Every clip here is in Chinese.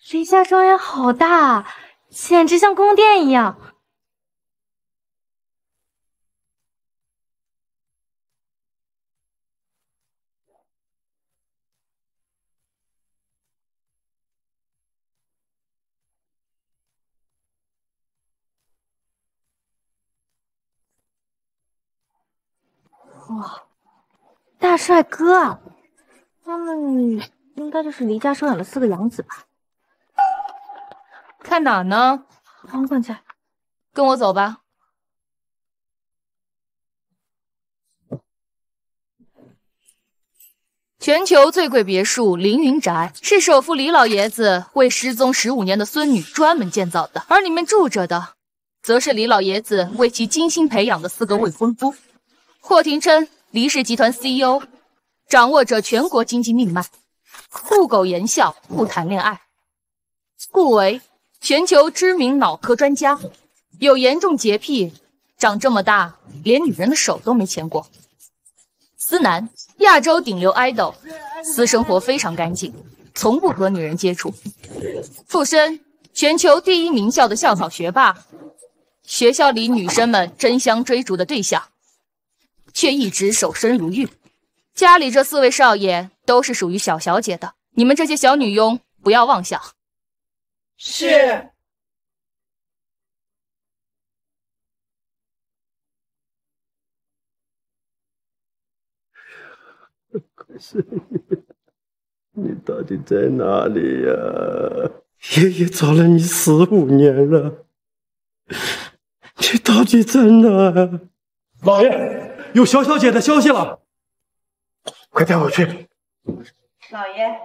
离家庄园好大，简直像宫殿一样。哇，大帅哥啊！他们应该就是离家收养的4个养子吧？ 看哪呢？ 王管家， 跟我走吧。全球最贵别墅凌云宅是首富李老爷子为失踪15年的孙女专门建造的，而里面住着的，则是李老爷子为其精心培养的4个未婚夫。霍廷琛，黎氏集团 CEO， 掌握着全国经济命脉，酷狗言笑，不谈恋爱。顾维，全球知名脑科专家，有严重洁癖，长这么大连女人的手都没牵过。思南，亚洲顶流 idol， 私生活非常干净，从不和女人接触。傅申，全球第1名校的校草学霸，学校里女生们争相追逐的对象，却一直守身如玉。家里这4位少爷都是属于小小姐的，你们这些小女佣不要妄想。 是。 可是你到底在哪里呀？爷爷找了你15年了，你到底在哪啊？ 老爷，有小小姐的消息了，快带我去。 老爷，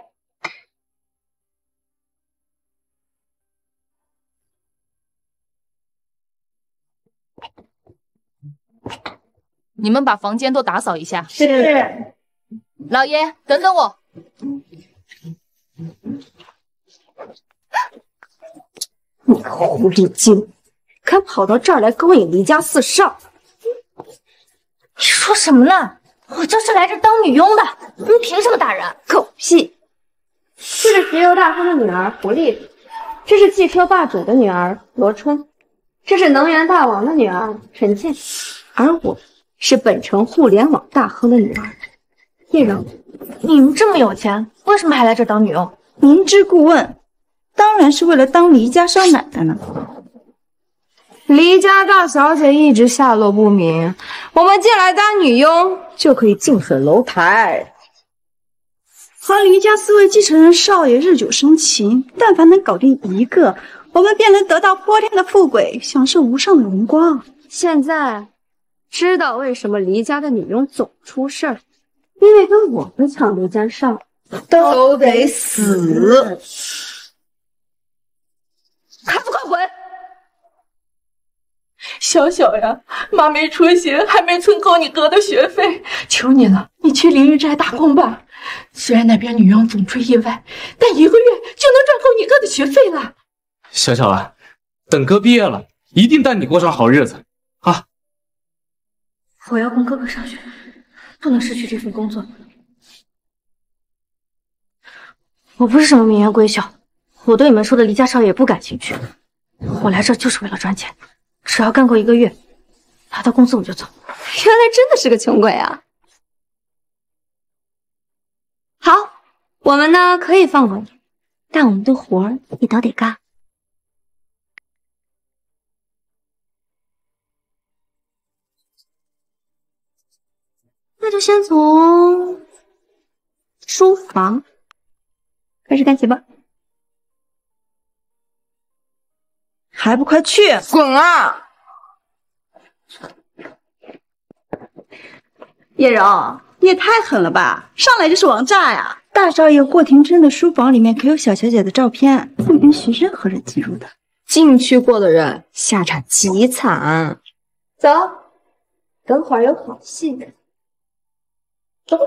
你们把房间都打扫一下。 是。 老爷，等等我。 你狐狸精，敢跑到这儿来勾引离家4少！ 你说什么呢？我就是来这当女佣的，你凭什么打人？ 狗屁！这是石油大亨的女儿胡丽丽，这是汽车霸主的女儿罗春，这是能源大王的女儿陈倩，而我是本城互联网大亨的女儿叶柔。 你们这么有钱，为什么还来这当女佣？ 明知故问，当然是为了当离家少奶奶呢。 离家大小姐一直下落不明，我们进来当女佣就可以近水楼台。 和离家4位继承人少爷日久生情，但凡能搞定一个，我们便能得到泼天的富贵，享受无上的荣光。 现在知道为什么离家的女佣总出事儿，因为跟我们抢离家少都得死！ 还不快滚！ 小小呀，妈没出息，还没存够你哥的学费，求你了，你去凌云斋打工吧。虽然那边女佣总出意外，但1个月就能赚够你哥的学费了。 小小啊，等哥毕业了，一定带你过上好日子啊！ 我要供哥哥上学，不能失去这份工作。我不是什么名媛闺秀，我对你们说的离家少爷不感兴趣。我来这就是为了赚钱，只要干够1个月，拿到工资我就走。 原来真的是个穷鬼啊！好，我们呢可以放过你，但我们的活儿你都得干。那就先从书房开始干起吧。 还不快去滚啊！ 叶柔，你也太狠了吧！上来就是王炸呀！大少爷霍廷琛的书房里面可有小小姐的照片，不允许任何人进入的。 进去过的人下场极惨。走，等会儿有好戏看。走。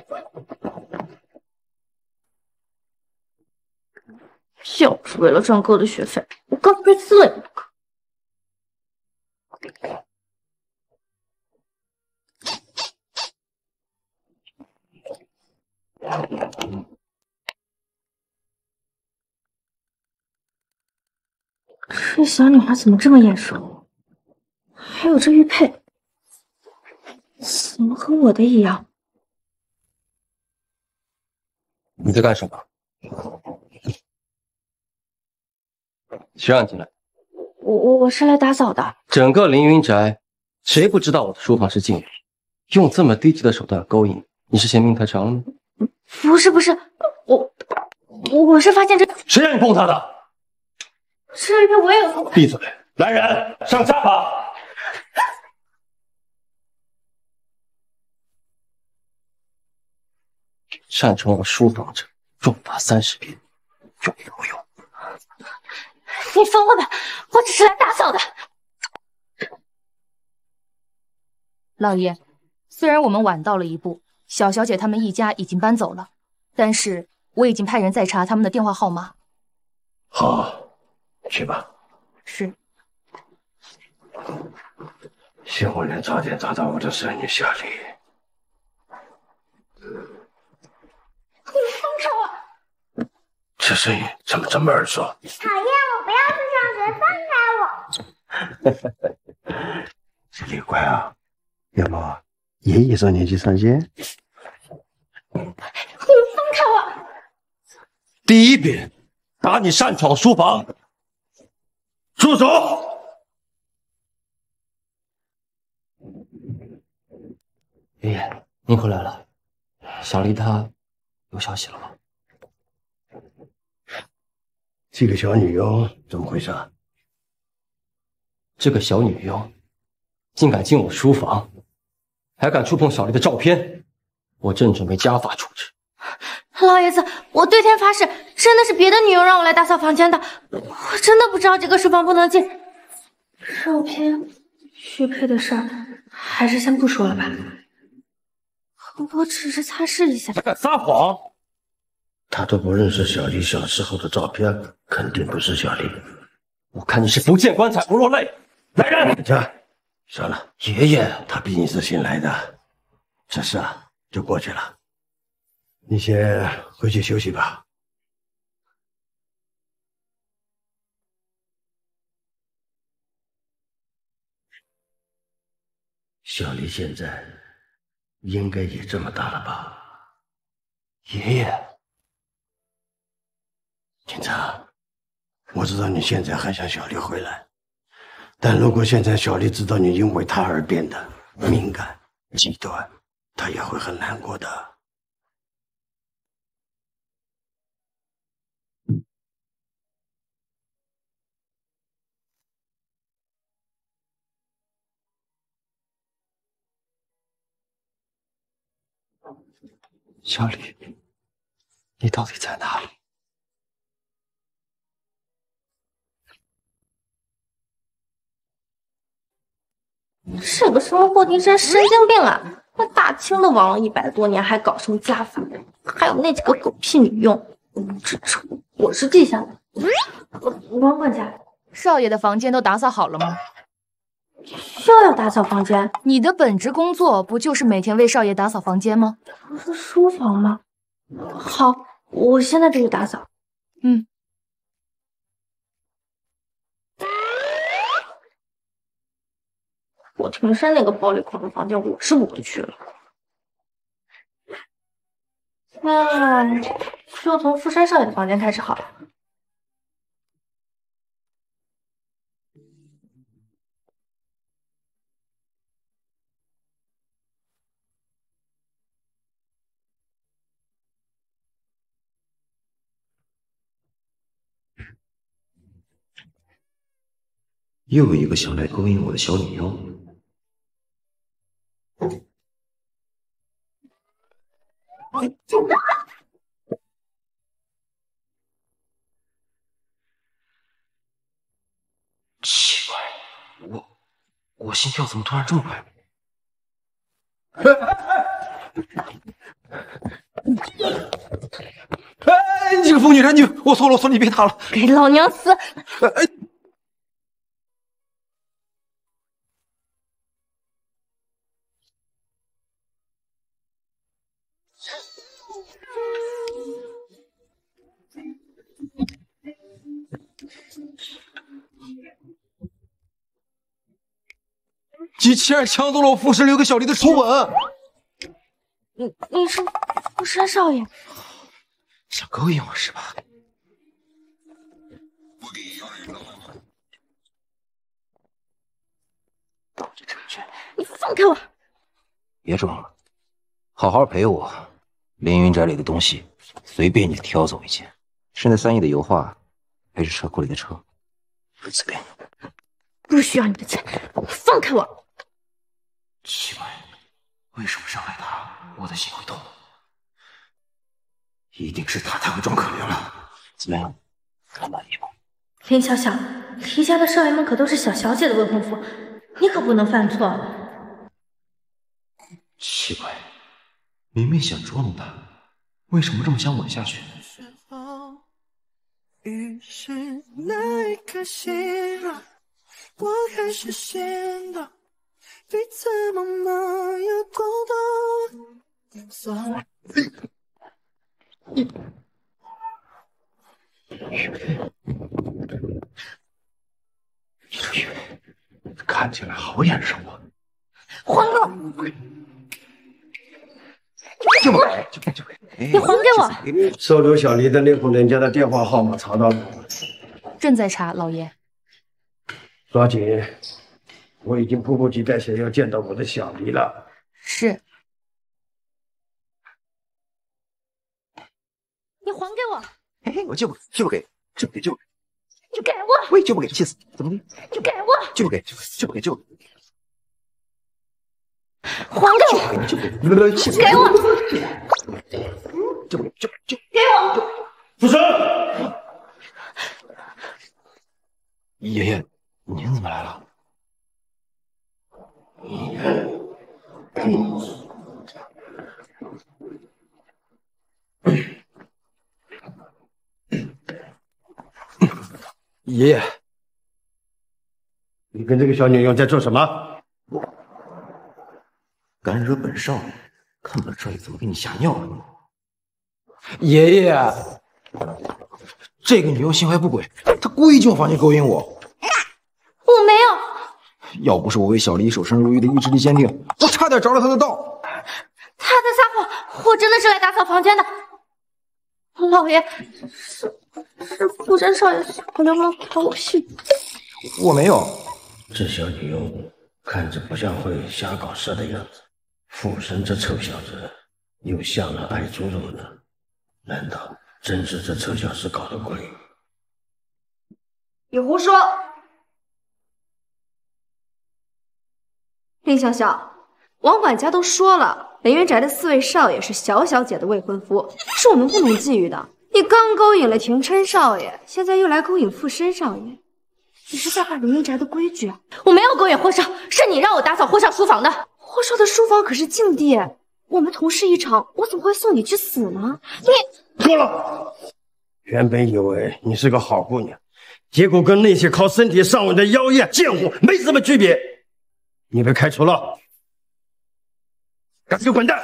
就是为了赚哥的学费，我刚被刺了不可。 这小女孩怎么这么眼熟？还有这玉佩，怎么和我的一样？ 你在干什么？谁让你进来？ 我是来打扫的。 整个凌云宅，谁不知道我的书房是禁语？用这么低级的手段勾引你，是嫌命太长了吗？ 不是，我是发现这谁让你碰他的？ 这玉佩我也有碰。 闭嘴！来人，上架吧！擅闯我书房者，重罚30鞭，永不用。 你疯了吧？我只是来打扫的。 老爷，虽然我们晚到了一步，小小姐他们一家已经搬走了，但是我已经派人在查他们的电话号码。 好，去吧。 是。 希望能早点找到我的孙女小丽。 你放开我！ 这声音怎么这么耳熟？ 讨厌，我不要去上学，放开我！ 小丽乖啊，要不爷爷送你去上学？ 你放开我！ 第一遍，打你擅闯书房，住手！爷爷，您回来了，小丽她有消息了吗？这个小女佣怎么回事？这个小女佣竟敢进我书房，还敢触碰小丽的照片，我正准备家法处置。 老爷子，我对天发誓，真的是别的女佣让我来打扫房间的，我真的不知道这个书房不能进。照片、玉佩的事儿，还是先不说了吧。我只是擦拭一下。 他敢撒谎！他都不认识小丽小时候的照片，肯定不是小丽。我看你是不见棺材不落泪。来人！这算了，爷爷他毕竟是新来的，这事啊就过去了。你先回去休息吧。小丽现在应该也这么大了吧？爷爷，警察，我知道你现在很想小丽回来，但如果现在小丽知道你因为她而变得敏感、极端，她也会很难过的。小丽，你到底在哪里？ 这个生霍丁山神经病啊！那大清都亡了100多年，还搞什么家法？还有那几个狗屁女佣，这我是记下来。王管家， 少爷的房间都打扫好了吗？ 又要打扫房间？ 你的本职工作不就是每天为少爷打扫房间吗？ 不是书房吗？好，我现在就去打扫。 嗯。 霍廷山那个暴力狂的房间，我是不会去了。那就从富山少爷的房间开始好了。 又一个想来勾引我的小女佣。奇怪，我心跳怎么突然这么快？哎，你这个疯女人，我错了，你别打了， 给老娘死！ 机器人抢走了我傅神留给小丽的初吻。 你是傅山少爷？ 想勾引我是吧？道具成全。 你放开我！ 别装了，好好陪我。凌云宅里的东西随便你挑走一件，是那3亿的油画，还是车库里的车，随便。 不需要你的钱，放开我！ 奇怪，为什么上来他，我的心会痛？一定是他太会装可怜了。怎么样，看满意吗？ 林小小，黎家的少爷们可都是小小姐的未婚夫，你可不能犯错。 奇怪，明明想捉弄他，为什么这么想吻下去？于是那一刻心软，我开始显得彼此默默有多多。看起来好眼熟啊！ 还给我！ 就不给，就给！ 你还给我！ 收留小黎的那户人家的电话号码查到了， 正在查，老爷。 抓紧！我已经迫不及待想要见到我的小黎了。 是。 你还给我！ 哎，我就不给，就不给，就不给，就不给！ 你给我！ 喂，就不给，气死！怎么的？ 你给我！ 就不给，就不给，就不给！ 还给我！ 就不给， 给我！ 就不给，就给我！ 傅生， 爷爷，您怎么来了？爷爷， 你跟这个小女佣在做什么？ 敢惹本少爷，看本少爷怎么给你吓尿了！爷爷，这个女佣心怀不轨，她故意进我房间勾引我。 我没有。 要不是我为小黎守身如玉的意志力坚定，我差点着了她的道。 他在撒谎，我真的是来打扫房间的。老爷，是傅山少爷小流氓偷袭。 我没有。 这小女佣看着不像会瞎搞事的样子，傅生这臭小子又像了爱猪肉呢？难道真是这臭小子搞的鬼？ 你胡说！林小小，王管家都说了，凌云宅的4位少爷是小小姐的未婚夫，是我们不能觊觎的。你刚勾引了廷琛少爷，现在又来勾引傅申少爷，你是在犯凌云宅的规矩啊！ 我没有勾引霍少，是你让我打扫霍少书房的。 霍少的书房可是禁地，我们同事一场，我怎么会送你去死呢？你够了！原本以为你是个好姑娘，结果跟那些靠身体上位的妖艳贱货没什么区别。你被开除了，赶紧给我滚蛋！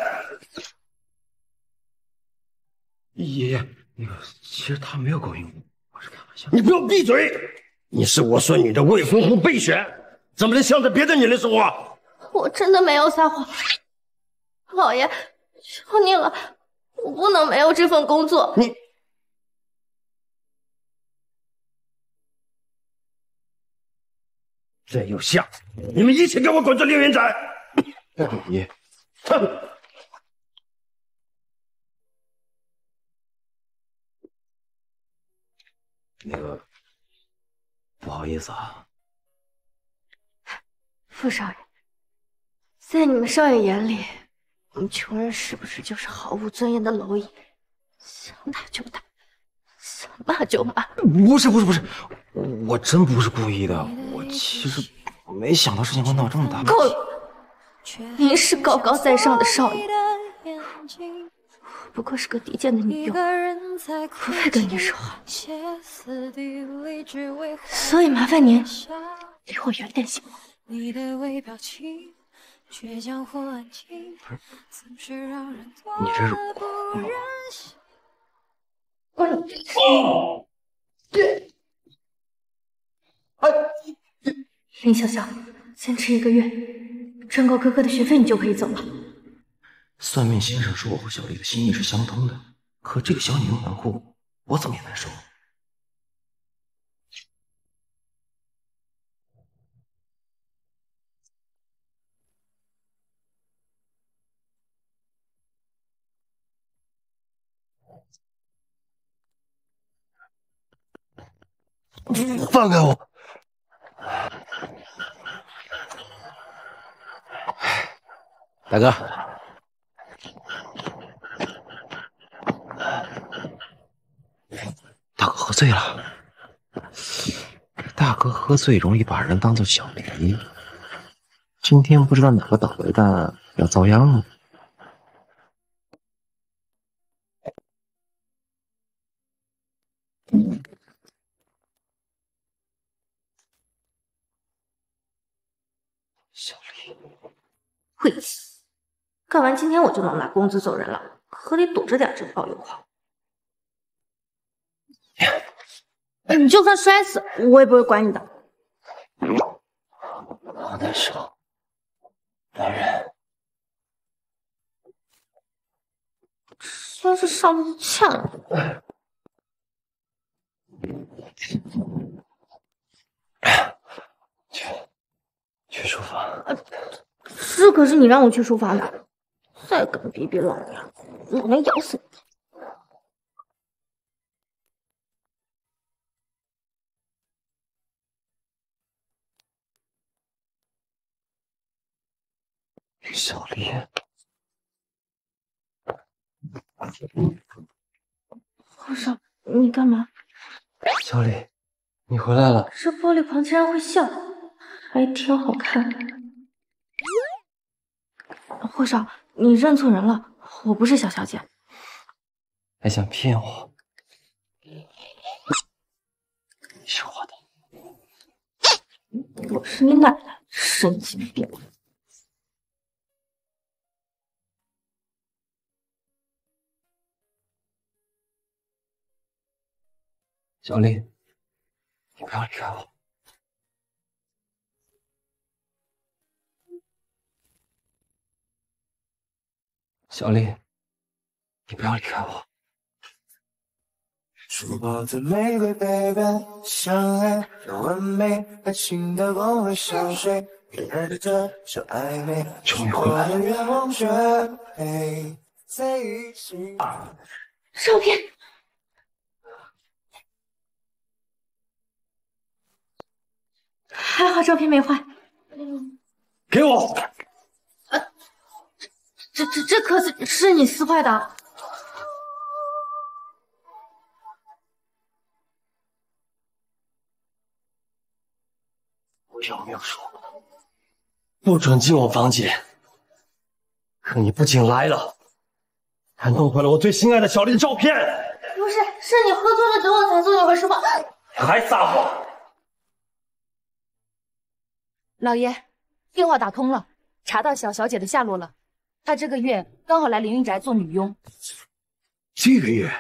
爷爷，那个，其实他没有勾引我，我是开玩笑。 你给我闭嘴！你是我孙女的未婚夫备选，怎么能向着别的女人说话？ 我真的没有撒谎，老爷，求你了，我不能没有这份工作。 你再有下次，你们一起给我滚出凌云宅！ 爷，那个，不好意思啊。 傅少爷，在你们少爷眼里，我们穷人是不是就是毫无尊严的蝼蚁？想打就打，想骂就骂。 不是，我真不是故意的。我其实没想到事情会闹这么大。 够了！您是高高在上的少爷，我不过是个低贱的女佣，不配跟您说话。所以麻烦您离我远点行吗？你的微表情，倔强或安静，总是让人多得不忍心。林小小， 坚持1个月，挣够哥哥的学费，你就可以走了。 算命先生说我和小丽的心意是相通的，可这个小女人顽固，我怎么也难受。放开我！大哥，大哥喝醉了。大哥喝醉容易把人当做小黎，今天不知道哪个倒霉蛋要遭殃了。小丽， 晦气！干完今天我就能拿工资走人了，可得躲着点这爆油狂。你就算摔死，我也不会管你的。 好难受，男人。 真是上辈子欠了。 去书房。 这可是你让我去书房的，再敢逼逼老娘，老娘咬死你！ 小丽， 皇上，你干嘛？ 小丽，你回来了。 这玻璃旁竟然会笑，还挺好看。皇上，你认错人了，我不是小小姐。 还想骗我？你是我的。 我是你奶奶，神经病！ 小丽，你不要离开我。小丽，你不要离开我。 书包的玫瑰背本，相爱要完美，爱情的光辉像水，别人的这就暧昧， 终于回来了。 愿望绝配在一起。 照片。还好照片没坏。 给我！ 这可是你撕坏的。 我有没有说不准进我房间？可你不仅来了，还弄坏了我最心爱的小丽的照片。 不是，是你喝醉了酒，我才送你回书房。 还撒谎！ 老爷，电话打通了，查到小小姐的下落了。她这个月刚好来凌云宅做女佣。 这个月？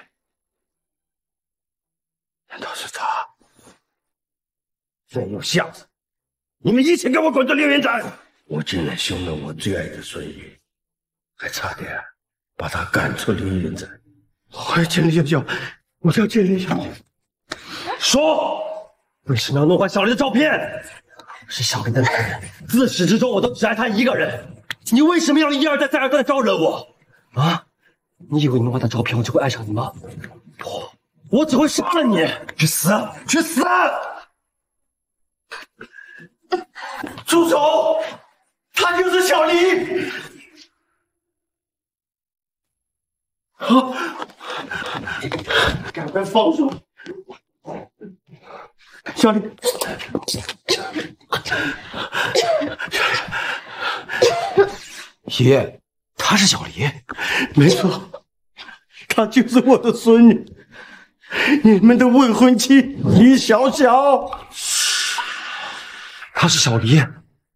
难道是他？真有下子！你们一起给我滚出凌云宅！我竟然凶了我最爱的孙女，还差点把她赶出凌云宅。我要见李小小，我要见李小小。说，为什么要弄坏小丽的照片？我是小丽的男人，自始至终我都只爱她一个人。你为什么要一而再再而三的招惹我？啊？你以为你弄坏她照片，我就会爱上你吗？不，我只会杀了你！去死！去死！住手！她就是小丽！赶快放手！小丽， 爷，她是小黎。 没错，她就是我的孙女，你们的未婚妻李小小。 她是小黎。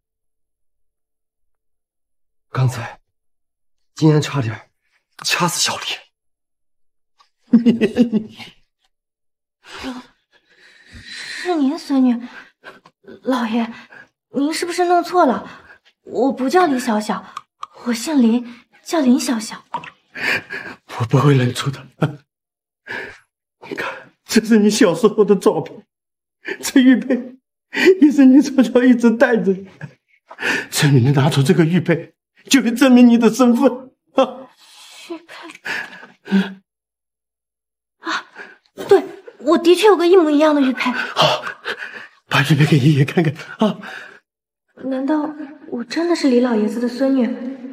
刚才竟然差点掐死小黎。 是您孙女，老爷， 您是不是弄错了？我不叫李小小，我姓林，叫林小小。 我不会认错的。你看，这是你小时候的照片，这玉佩也是你从小一直戴着。只要你能拿出这个玉佩，就会证明你的身份。 玉佩。对，我的确有个一模一样的玉佩。 好，把玉佩给爷爷看看啊！ 难道我真的是李老爷子的孙女？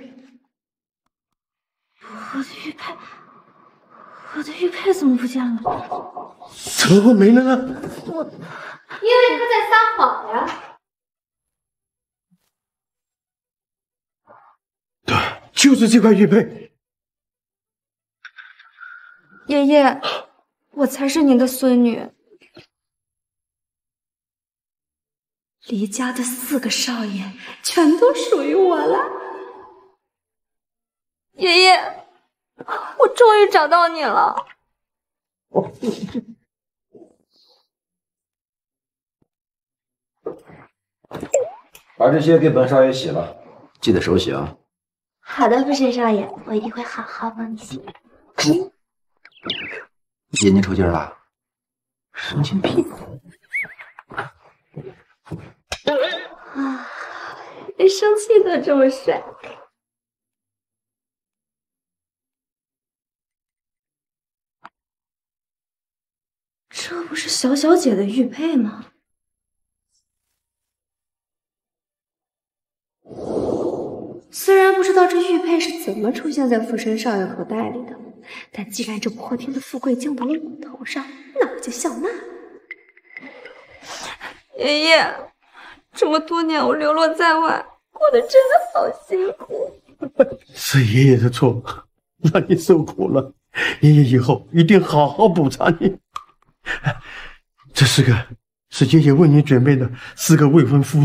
我的玉佩怎么不见了？ 怎么会没了呢？ 因为他在撒谎呀。 对，就是这块玉佩。 爷爷，我才是您的孙女。离家的4个少爷全都属于我了。爷爷，我终于找到你了。 把这些给本少爷洗了，记得手洗啊。 好的，副神少爷，我一定会好好帮你洗。 眼睛抽筋了，神经病！ 啊，连生气都这么帅。这不是小小姐的玉佩吗？虽然不知道这玉佩是怎么出现在富绅少爷口袋里的，但既然这破天的富贵降到了我头上，那我就笑纳。爷爷，这么多年我流落在外，过得真的好辛苦。 是爷爷的错，让你受苦了。爷爷以后一定好好补偿你。这4个是爷爷为你准备的4个未婚夫。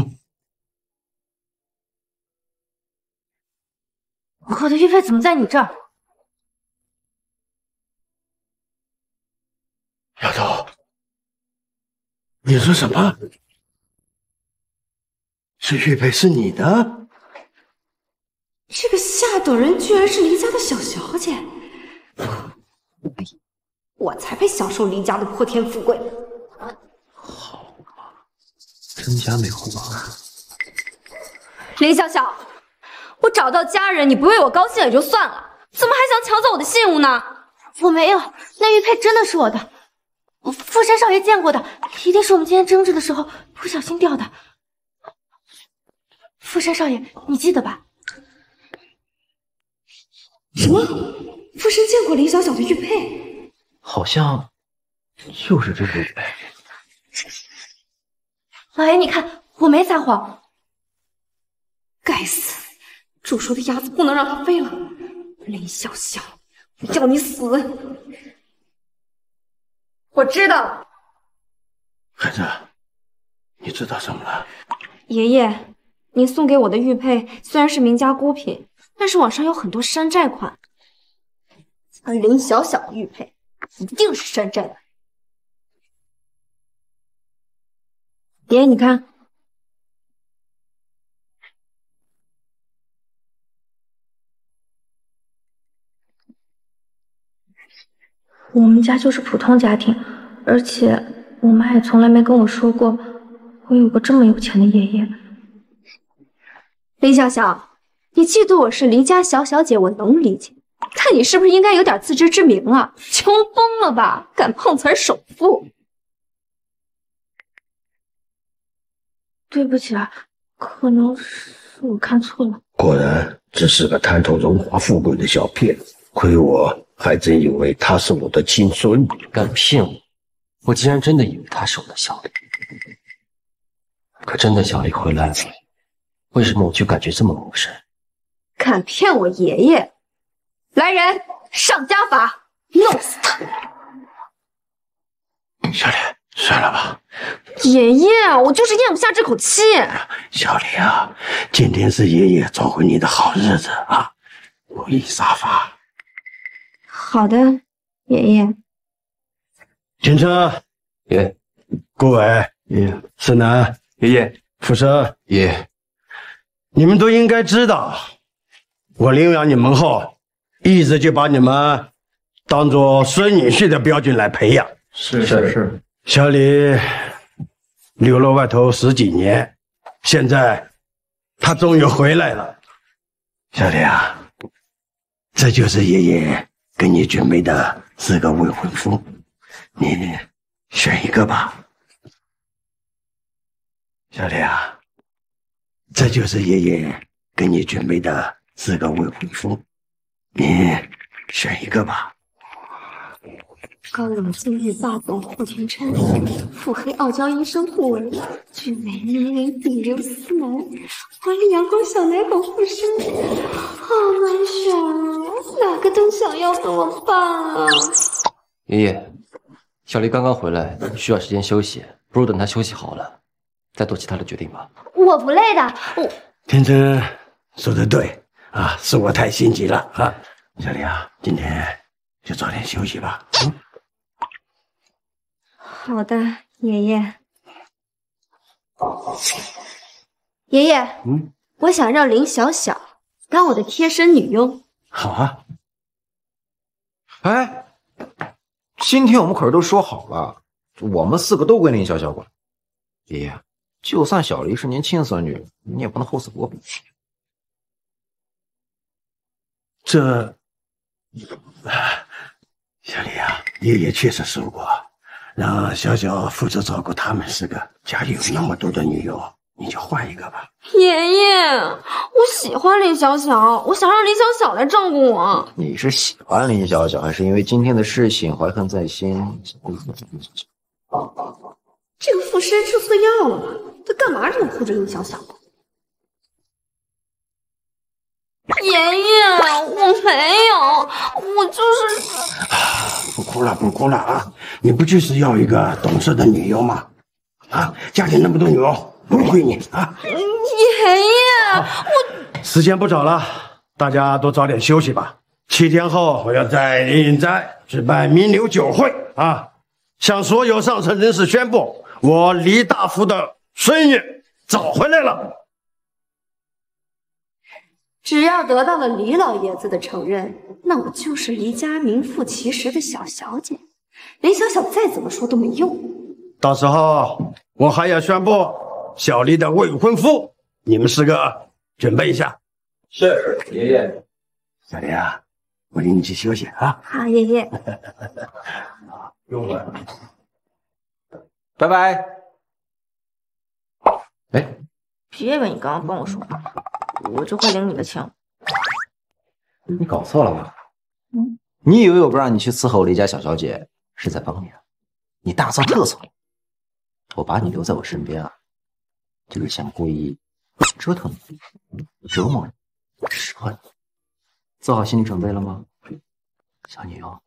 我的玉佩怎么在你这儿？ 丫头，你说什么？这玉佩是你的？ 这个下等人居然是离家的小小姐，我才配享受离家的破天富贵。 好嘛，真假美猴王。 林小小，我找到家人，你不为我高兴也就算了，怎么还想抢走我的信物呢？ 我没有，那玉佩真的是我的，富山少爷见过的，一定是我们今天争执的时候不小心掉的。富山少爷，你记得吧？ 什么？富绅见过林小小的玉佩？ 好像就是这个玉佩。 老爷，你看，我没撒谎。 该死，煮熟的鸭子不能让它飞了。林小小，我要你死！我知道了。 孩子，你知道什么了？ 爷爷，您送给我的玉佩虽然是名家孤品，但是网上有很多山寨款，而林小小的玉佩一定是山寨的。爷爷，你看， 我们家就是普通家庭，而且我妈也从来没跟我说过我有个这么有钱的爷爷。 林小小，你嫉妒我是离家小小姐，我能理解，但你是不是应该有点自知之明啊？穷疯了吧，敢碰瓷儿首富？ 对不起啊，可能是我看错了。 果然只是个贪图荣华富贵的小骗子，亏我还真以为他是我的亲孙女。 敢骗我！我竟然真的以为他是我的小丽，可真的小丽回来了，为什么我就感觉这么陌生？ 敢骗我爷爷！来人，上家法，弄死他！ 小丽，算了吧。 爷爷，我就是咽不下这口气。 小丽啊，今天是爷爷召回你的好日子啊，不宜杀伐。 好的，爷爷。 警车， 爷， 顾伟，爷，世南， 爷爷， 福生爷， 你们都应该知道，我领养你们后，一直就把你们当做孙女婿的标准来培养。 是。 小李流落外头10几年，现在他终于回来了。小李啊，这就是爷爷给你准备的4个未婚夫，你选一个吧。小李啊，这就是爷爷给你准备的4个未婚夫，你选一个吧。 高冷纵欲霸总霍天琛，腹黑傲娇医生护卫，俊美迷人顶流司南，华丽阳光小奶狗护生，好难选，哪个都想要，怎么办啊？ 爷爷，小丽刚刚回来，需要时间休息，不如等她休息好了，再做其他的决定吧。 我不累的， 天真说的对啊，是我太心急了啊。小李啊，今天就早点休息吧。 好的，爷爷。爷爷，我想让林小小当我的贴身女佣。 好啊。 哎，今天我们可是都说好了，我们4个都归林小小管。爷爷，就算小丽是您亲孙女，你也不能厚此薄彼。 这，小李啊，爷爷确实说过，让小小负责照顾他们4个。家里有那么多的女友，你就换一个吧。 爷爷，我喜欢林小小，我想让林小小来照顾我。 你是喜欢林小小，还是因为今天的事情怀恨在心？ 这个附身吃错药了吧？他干嘛这么护着林小小？爷爷，我没有，我就是…… 不哭了，不哭了啊！你不就是要一个懂事的女佣吗？啊，家里那么多女佣，不归你啊！ 爷爷，我时间不早了，大家都早点休息吧。7天后，我要在凌云斋举办名流酒会啊，向所有上层人士宣布，我黎大福的孙女找回来了。 只要得到了黎老爷子的承认，那我就是黎家名副其实的小小姐。林小小再怎么说都没用。 到时候我还要宣布小黎的未婚夫，你们4个准备一下。 是，爷爷。 小黎啊，我领你去休息啊。 好，爷爷。 用了。 拜拜。哎， 别以为你刚刚帮我说话，我就会领你的情。 你搞错了吧？你以为我不让你去伺候黎家小小姐是在帮你啊？你大错特错了。我把你留在我身边啊，就是想故意折腾你、折磨你、使唤你。做好心理准备了吗，小女佣？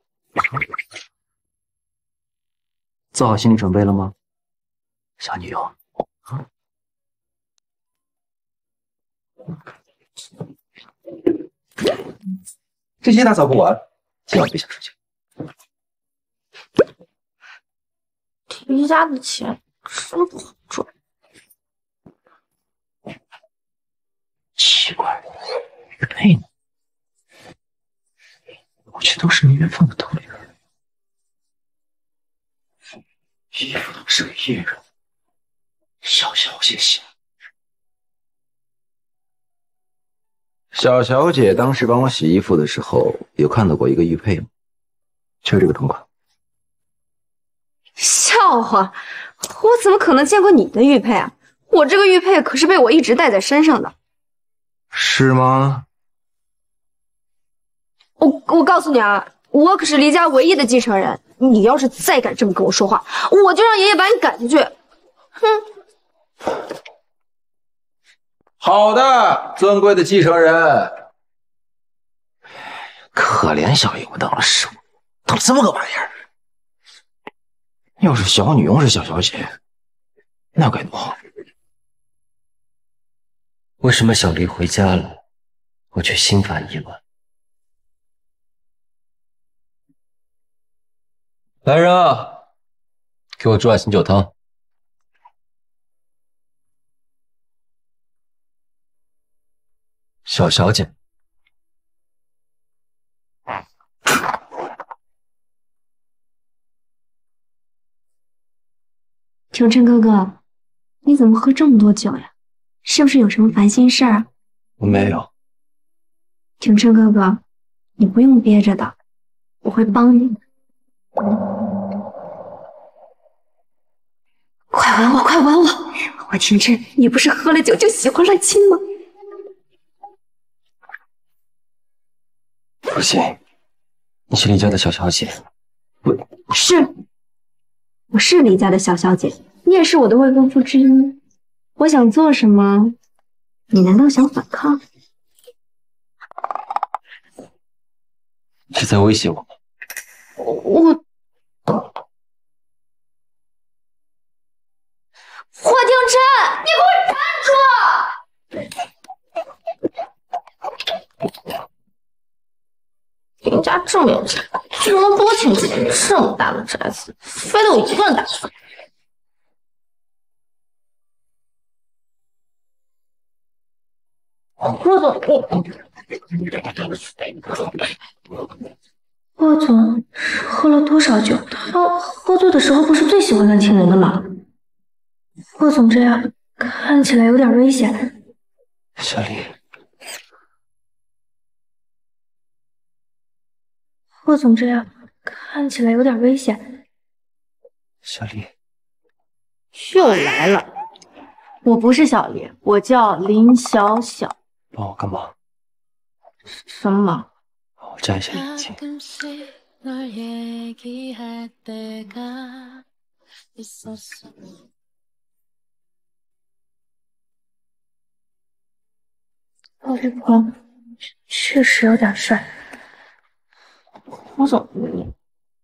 做好心理准备了吗，小女佣？这些打扫不完，千万别想出去。 黎家的钱真不好赚。 奇怪，玉佩呢？过去都是明月放在兜里边，衣服都是个艺人，小小姐洗。小小姐当时帮我洗衣服的时候，有看到过一个玉佩吗？就是这个同款。 笑话，我怎么可能见过你的玉佩啊？我这个玉佩可是被我一直戴在身上的。 是吗？ 我告诉你啊，我可是黎家唯一的继承人，你要是再敢这么跟我说话，我就让爷爷把你赶下去。哼！ 好的，尊贵的继承人。可怜小姨，我当了15年，当了这么个玩意儿。要是小女佣是小小姐，那该多好。 为什么小丽回家了，我却心烦意乱？来人啊，给我煮碗醒酒汤。 小小姐， 庭琛哥哥，你怎么喝这么多酒呀？是不是有什么烦心事儿啊？ 我没有。 庭琛哥哥，你不用憋着的，我会帮你的。快吻我，快吻我！我庭琛，你不是喝了酒就喜欢乱亲吗？ 不行，你是李家的小小姐， 是，我是李家的小小姐，你也是我的未婚夫之一。我想做什么，你难道想反抗？ 你是在威胁我吗？ 我霍庭琛，你给我站住！ 林家这么有钱，居然多请几个人这么大的宅子，非得我一个人打算。霍总，霍总是喝了多少酒？他喝醉的时候不是最喜欢乱亲人的吗？霍总这样看起来有点危险。 小丽， 霍总这样看起来有点危险。 小丽， 又来了。我不是小丽，我叫林小小。 帮我干嘛？ 什么忙？ 帮我摘一下眼镜。 高玉鹏确实有点帅。霍总，你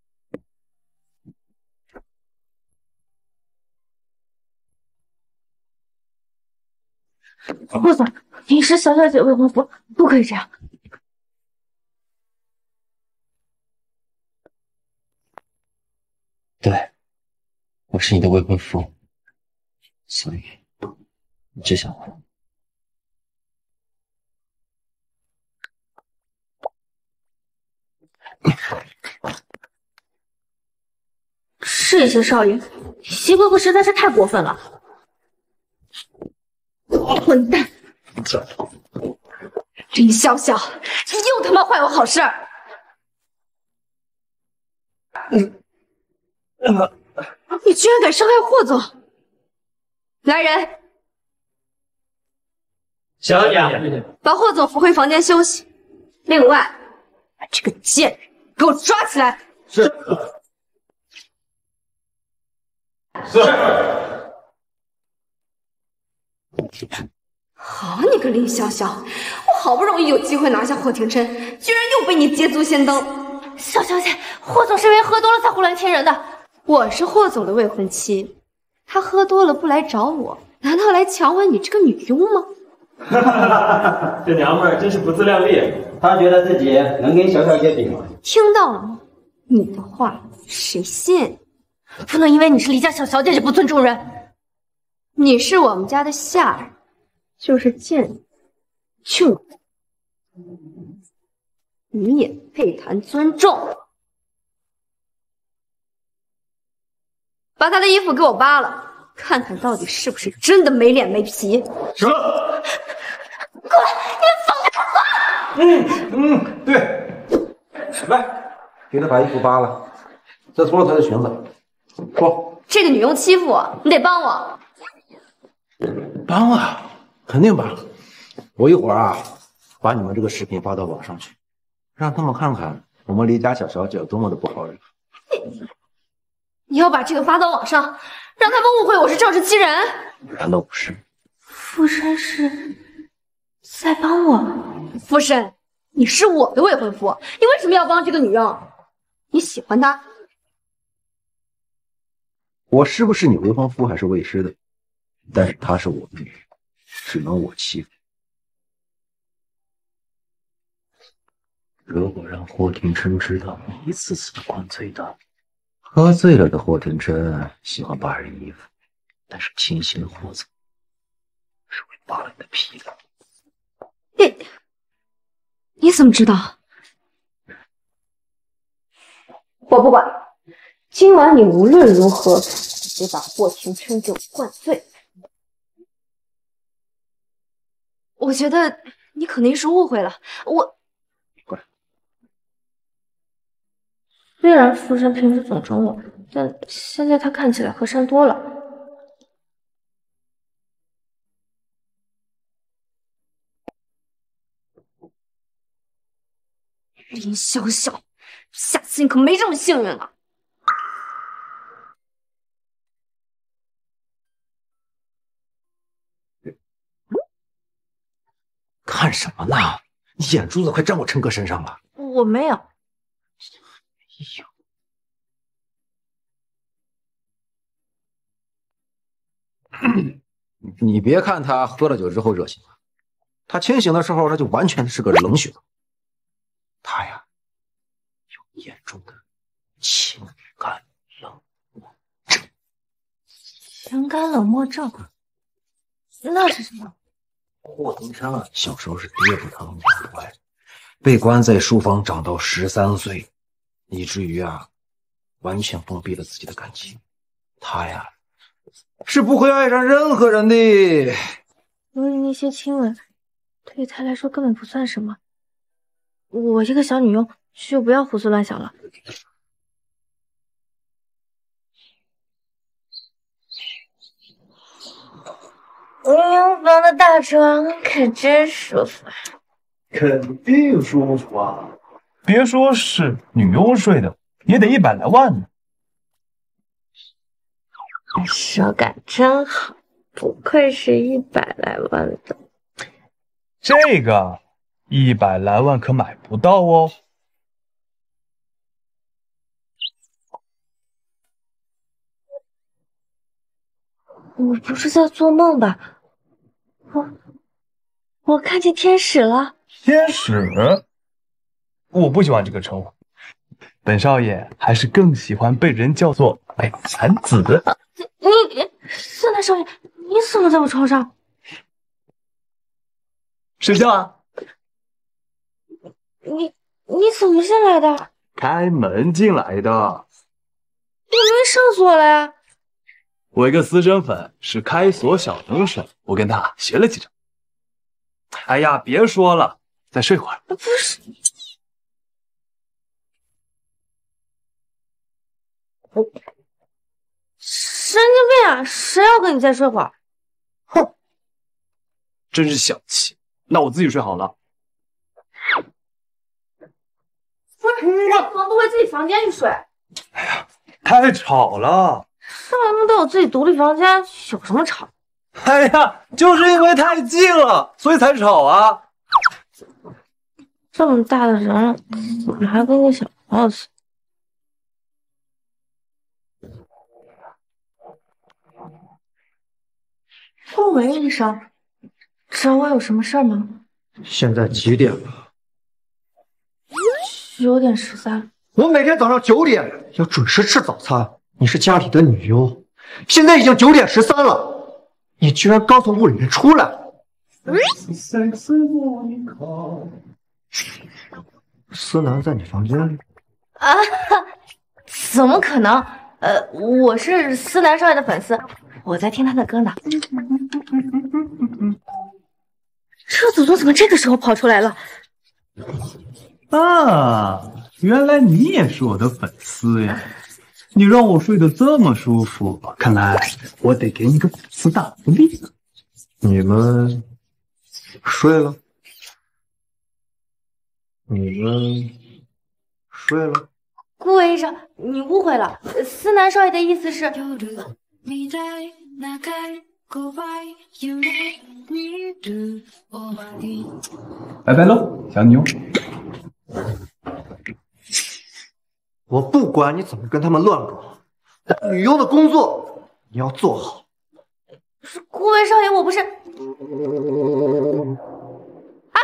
霍总，你是小小姐未婚夫，不可以这样。 对，我是你的未婚夫，所以你只想我。 是一些少爷，席贵妇实在是太过分了。混蛋！ 林小小，你又他妈坏我好事儿！你居然敢伤害霍总！来人， 小姐， 把霍总扶回房间休息。另外，把这个贱人给我抓起来！ 是。 好你个林小小，我好不容易有机会拿下霍庭琛，居然又被你捷足先登。 小小姐，霍总是因为喝多了才胡乱亲人的。 我是霍总的未婚妻，他喝多了不来找我，难道来强吻你这个女佣吗？ 这娘们儿真是不自量力，她觉得自己能跟小小姐比吗？ 听到了吗？你的话谁信？ 不能因为你是李家小小姐就不尊重人。 你是我们家的下人，就是贱人，就你也配谈尊重？把他的衣服给我扒了，看看到底是不是真的没脸没皮。 是。 过来，你们放开他！对。来，给他把衣服扒了，再脱了他的裙子。脱。 这个女佣欺负我，你得帮我。 帮啊，肯定帮。我一会儿把你们这个视频发到网上去，让他们看看我们李家小小姐有多么的不好惹。 你要把这个发到网上，让他们误会我是肇事欺人？ 难道不是？ 傅深是在帮我。 傅深，你是我的未婚夫，你为什么要帮这个女佣？你喜欢她？ 我是不是你未婚夫还是未知的，但是她是我的女人，只能我欺负。 如果让霍庭琛知道你一次次的灌醉他， 喝醉了的霍庭琛喜欢扒人衣服，但是清醒的霍总是会扒了你的皮的。 你怎么知道？我不管，今晚你无论如何得把霍廷琛给我灌醉。我觉得你肯定是误会了， 虽然傅山平时总整我，但现在他看起来和善多了。 林小小，下次你可没这么幸运了。 看什么呢？你眼珠子快沾我琛哥身上了！ 我没有。 你别看他喝了酒之后热情了，他清醒的时候他就完全是个冷血的。他呀，有严重的情感冷漠症。 情感冷漠症，那是什么？ 霍廷琛啊，小时候是爹不疼娘不爱，被关在书房长到13岁，以至于啊，完全封闭了自己的感情。他呀，是不会爱上任何人的。 所以那些亲吻，对于他来说根本不算什么。我一个小女佣，就不要胡思乱想了。女佣房的大床可真舒服啊！ 肯定舒服啊！别说是女佣睡的，也得100来万呢。 手感真好，不愧是100来万的。 这个100来万可买不到哦。 我不是在做梦吧？我看见天使了。 天使？我不喜欢这个称呼，本少爷还是更喜欢被人叫做美男子。 司南少爷，你怎么在我床上？ 睡觉啊？ 你怎么进来的？ 开门进来的。 我明明上锁了呀。 我一个私生粉是开锁小能手，我跟他学了几招。哎呀，别说了，再睡会儿。 不是，神经病啊！谁要跟你再睡会儿？ 哼，真是小气。那我自己睡好了。 我房不回自己房间去睡。 哎呀，太吵了。 上人们都有自己独立房间，有什么吵？ 哎呀，就是因为太近了，所以才吵啊！ 这么大的人，怎么还跟个小朋友似的？凤梅医生，找我有什么事儿吗？ 现在几点了 9点13。 我每天早上9点要准时吃早餐。你是家里的女佣，现在已经9点13了，你居然刚从屋里面出来。思南在你房间里？ 啊，怎么可能？我是思南少爷的粉丝，我在听他的歌呢。这祖宗怎么这个时候跑出来了？ 啊，原来你也是我的粉丝呀！你让我睡得这么舒服，看来我得给你个粉丝大福利。 你们睡了？ 顾魏医生，你误会了，思南少爷的意思是…… 拜拜喽，小女佣。 我不管你怎么跟他们乱搞，女佣的工作你要做好。 顾魏少爷，我不是……啊！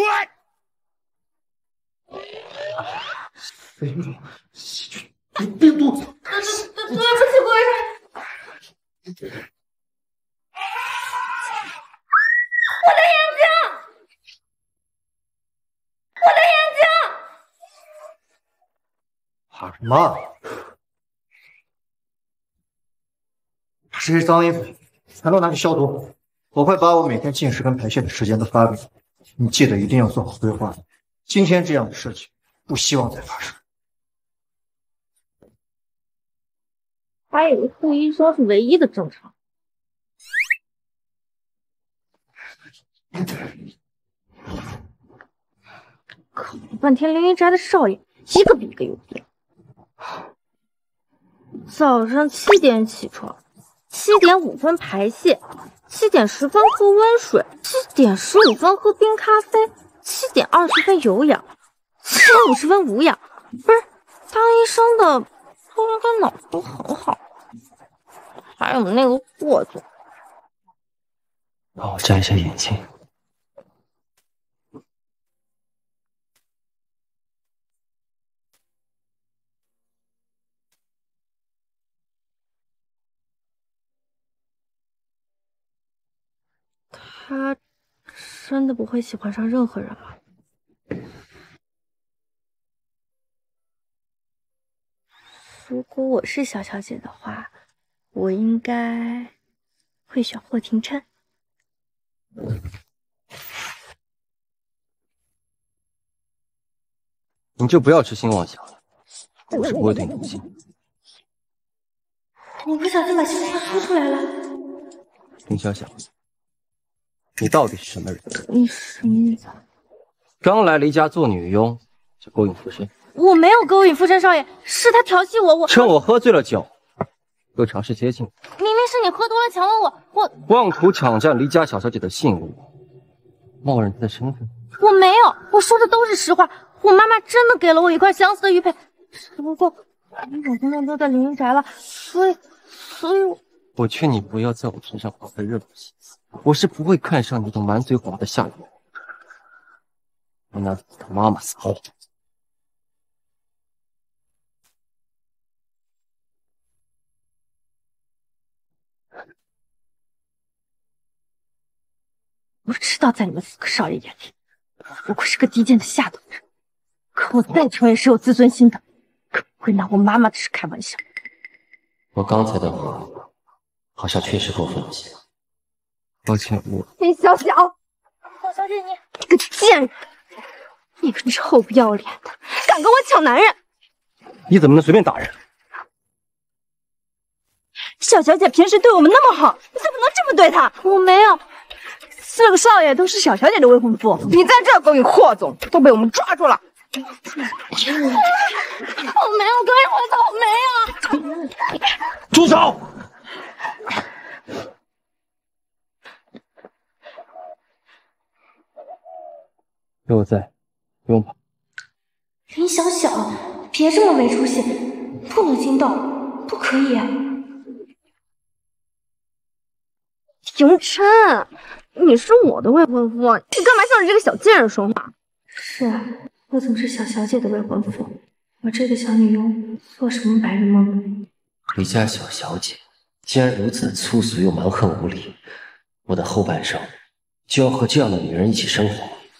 飞沫、细菌、病毒。 对不起，顾魏少爷。我的眼睛！ 怕什么？把这些脏衣服全都拿去消毒。我会把我每天进食跟排泄的时间都发给你，你记得一定要做好规划。今天这样的事情，不希望再发生。 还以为护衣霜是唯一的正常。搞了半天凌云宅的少爷一个比一个有病。早上7点起床，7点5分排泄，7点10分喝温水，7点15分喝冰咖啡，7点20分有氧，7点50分无氧。不是，当医生的都应该脑子都很好。还有那个霍总， 帮我摘一下眼镜。 他真的不会喜欢上任何人吗？如果我是小小姐的话，我应该会选霍廷琛。 你就不要痴心妄想了，我是不会对你动心。 我不小心把心里话说出来了。 林小小，你到底是什么人？ 你什么意思？ 刚来离家做女佣就勾引附身？ 我没有勾引附身少爷，是他调戏我。 趁我喝醉了酒，又尝试接近我。 明明是你喝多了强吻我， 妄图抢占离家小小姐的信物，冒认她的身份。 我没有，我说的都是实话。我妈妈真的给了我一块相似的玉佩，只不过我现在都在凌云宅了，所以我劝你不要在我身上花费任何心思，我是不会看上你这种满嘴谎的下流。我拿他妈妈撒谎。 我知道在你们4个少爷眼里，我不过是个低贱的下等人，可我再丑也是有自尊心的，可不会拿我妈妈的事开玩笑。 我刚才的话好像确实过分了些，抱歉。 林小小， 小小姐你个贱人，你个臭不要脸的，敢跟我抢男人！ 你怎么能随便打人？ 小小姐平时对我们那么好，你怎么能这么对她？ 我没有 ，4个少爷都是小小姐的未婚夫，你在这勾引霍总，都被我们抓住了。 我没有勾引霍总，我没有。 住手！ 有我在，不用跑。 林小小，别这么没出息，不能心动，不可以。 廷琛，你是我的未婚夫，你干嘛向着这个小贱人说话？ 是啊，我总是小小姐的未婚夫，我这个小女佣做什么白日梦？ 离家小小姐竟然如此粗俗又蛮横无理，我的后半生就要和这样的女人一起生活。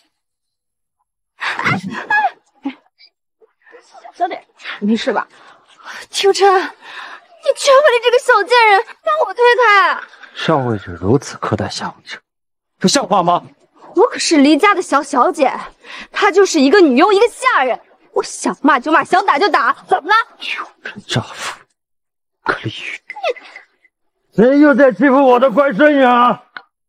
小姐，没事吧？廷琛，你居然为了这个小贱人把我推开！ 上位者如此苛待下位者，这像话吗？ 我可是离家的小小姐，她就是一个女佣，一个下人，我想骂就骂，想打就打，怎么了？ 有人诈妇，可立于谁又在欺负我的乖孙女啊？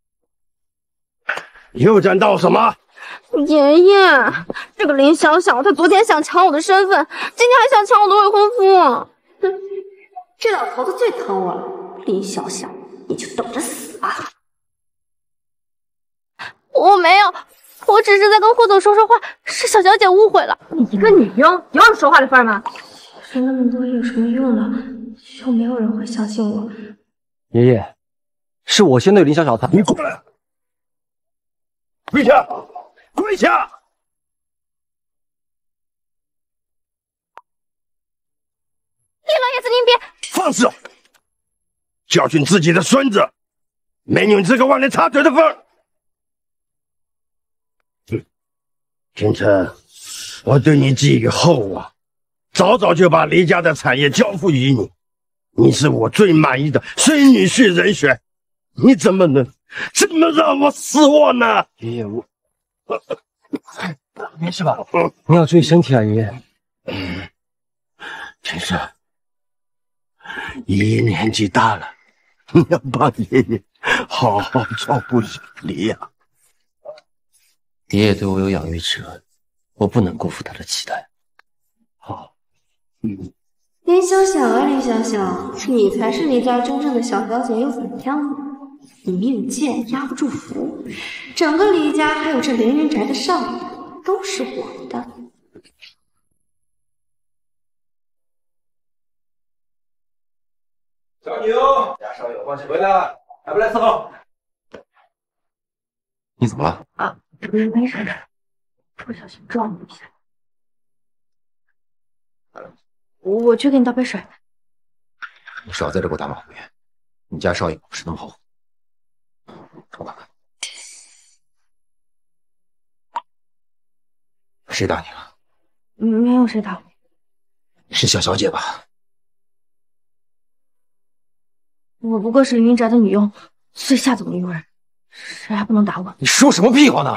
又想闹什么？ 爷爷，这个林小小，她昨天想抢我的身份，今天还想抢我的未婚夫。这老头子最疼我了，林小小，你就等着死吧！我没有，我只是在跟霍总说话，是小小姐误会了。你一个女佣，有你说话的份吗？ 说那么多有什么用呢？又没有人会相信我。 爷爷，是我先对林小小谈。 你过来，跪下，跪下！ 李老爷子，您别放肆！教训自己的孙子，没你这个忘人插嘴的份儿。廷琛，我对你记一个厚啊！ 早早就把李家的产业交付于你，你是我最满意的孙女婿人选，你怎么能这么让我失望呢？ 爷爷，我没事吧？你要注意身体啊，爷爷。 陈胜，爷爷年纪大了，你要帮爷爷好好照顾小黎呀。 爷爷对我有养育之恩，我不能辜负他的期待。好， 林小小啊，林小小，你才是离家真正的小小姐，又怎么样呢？你命贱，压不住福，整个黎家还有这凌云宅的少爷都是我的。 小牛，家少爷，放学回来，还不来伺候？你怎么了？ 啊，没事的，不小心撞了一下。我去给你倒杯水。 你少在这给我打马虎眼，你家少爷不是那么好哄。我看看，谁打你了？ 没有谁打我。 是小小姐吧？ 我不过是凌云宅的女佣，最下等的佣人，谁还不能打我？ 你说什么屁话呢？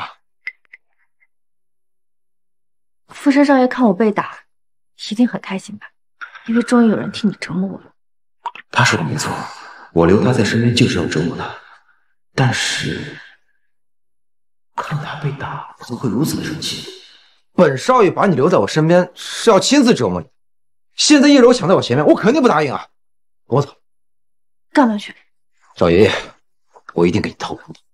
富山少爷看我被打，一定很开心吧？因为终于有人替你折磨我了。 他说的没错，我留他在身边就是要折磨他。但是看他被打，怎么会如此的生气？本少爷把你留在我身边是要亲自折磨你，现在一柔抢在我前面，我肯定不答应啊！跟我走。 干嘛去？ 少爷爷，我一定给你掏空的。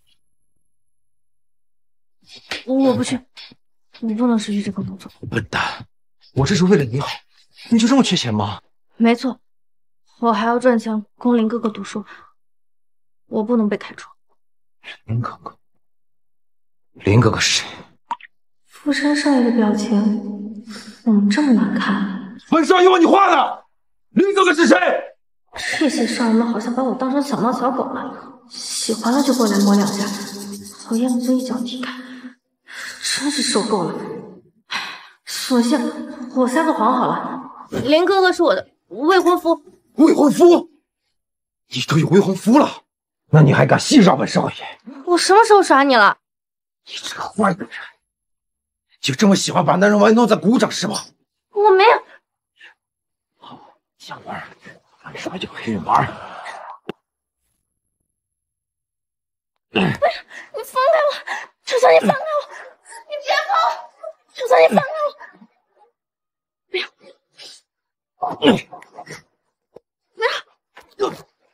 我不去，你不能失去这份工作。 笨蛋，我这是为了你好，你就这么缺钱吗？ 没错，我还要赚钱供林哥哥读书，我不能被开除。 林哥哥，林哥哥是谁？ 富山少爷的表情怎么这么难看？ 本少爷问你话呢，林哥哥是谁？ 这些少爷们好像把我当成小猫小狗了，喜欢了就过来摸两下，讨厌了就一脚踢开，真是受够了。索性我撒个谎好了，林哥哥是我的未婚夫。 未婚夫？你都有未婚夫了，那你还敢戏耍本少爷？ 我什么时候耍你了？ 你这个坏女人，就这么喜欢把男人玩弄在鼓掌是吧？ 我没有。 想玩，本少爷就陪你玩。 你放开我！求求你放开我！你别跑！求求你放开我！不要！不要！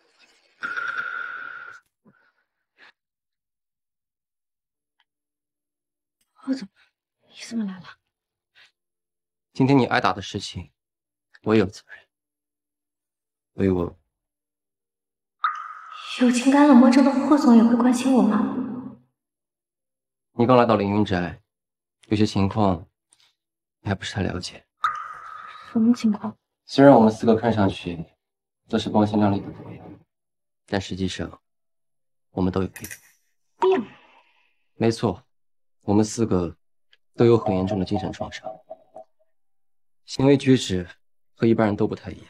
我怎么？你怎么来了？ 今天你挨打的事情，我也有责任。所以我有情感冷漠症的霍总也会关心我吗？ 你刚来到凌云宅，有些情况你还不是太了解。 什么情况？ 虽然我们四个看上去都是光鲜亮丽的模样，但实际上我们都有病。 病？ 没错，我们四个都有很严重的精神创伤，行为举止和一般人都不太一样。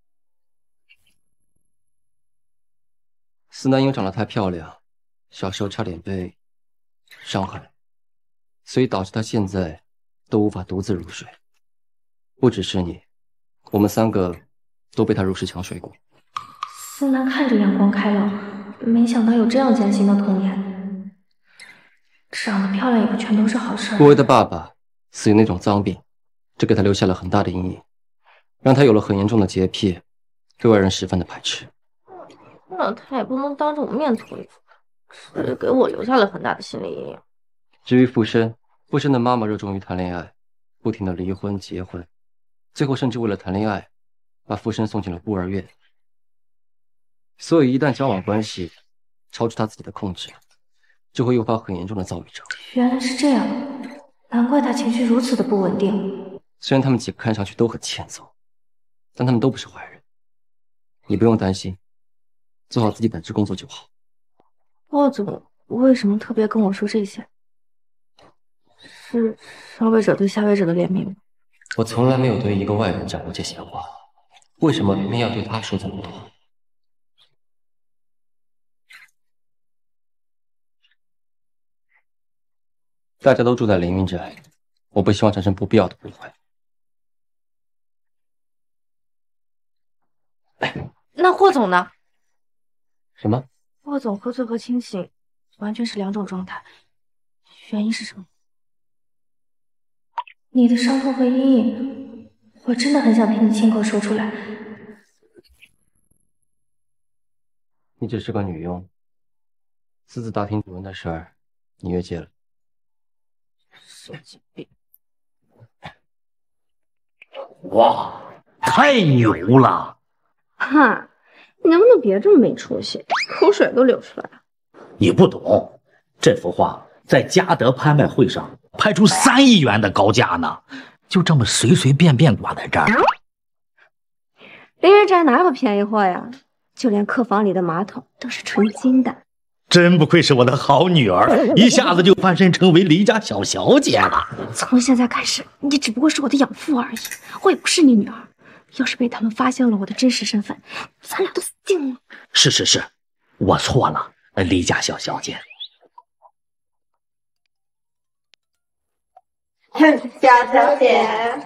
思南因为长得太漂亮，小时候差点被伤害，所以导致她现在都无法独自入睡。不只是你，我们三个都被她入室抢水过。 思南看着阳光开朗，没想到有这样艰辛的童年。长得漂亮也不全都是好事。 顾威的爸爸死于那种脏病，这给他留下了很大的阴影，让他有了很严重的洁癖，对外人十分的排斥。 那他也不能当着我面脱衣服，这给我留下了很大的心理阴影。 至于富生，富生的妈妈热衷于谈恋爱，不停的离婚结婚，最后甚至为了谈恋爱，把富生送进了孤儿院。所以一旦交往关系超出他自己的控制，就会诱发很严重的躁郁症。 原来是这样，难怪他情绪如此的不稳定。 虽然他们几个看上去都很欠揍，但他们都不是坏人，你不用担心，做好自己本职工作就好。 霍总为什么特别跟我说这些？是上位者对下位者的怜悯吗？ 我从来没有对一个外人讲过这些话，为什么偏偏要对他说这么多？大家都住在凌云宅，我不希望产生不必要的误会。 那霍总呢？ 什么？ 霍总喝醉和清醒完全是两种状态，原因是什么？你的伤痛和阴影，我真的很想听你亲口说出来。 你只是个女佣，私自打听主人的事儿，你越界了。 神经病！ 哇，太牛了！ 哈，你能不能别这么没出息，口水都流出来了。 你不懂，这幅画在嘉德拍卖会上拍出3亿元的高价呢，就这么随随便便挂在这儿。 凌云宅哪有便宜货呀？就连客房里的马桶都是纯金的。 真不愧是我的好女儿，一下子就翻身成为黎家小小姐了。 从现在开始，你只不过是我的养父而已，我也不是你女儿。要是被他们发现了我的真实身份，咱俩都死定了。 是，我错了，黎家小小姐。 小小姐，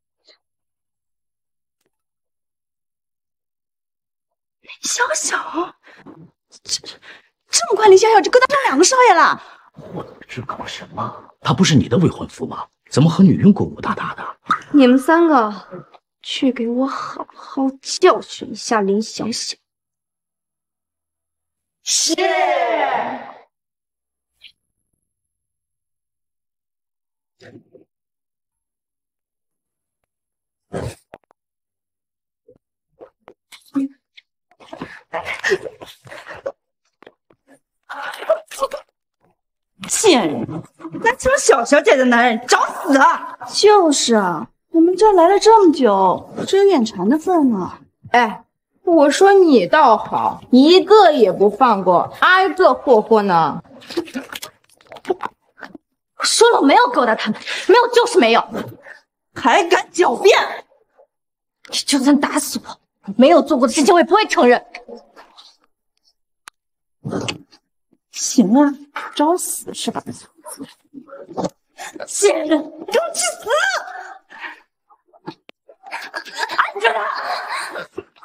小小，这么快，林小小就跟他当2个少爷了？ 我知搞什么？他不是你的未婚夫吗？怎么和女人鼓鼓哒哒的？ 你们3个去给我好好教训一下林小小。 是。 贱人，拿抢小小姐的男人找死啊！就是啊，我们这儿来了这么久，只有眼馋的份呢。 哎，我说你倒好，一个也不放过，挨个霍霍呢。 我说了，我没有勾搭他们，没有就是没有， 还敢狡辩！ 你就算打死我，没有做过的事情我也不会承认。 行啊，找死是吧？ 贱人，给我去死！按着他！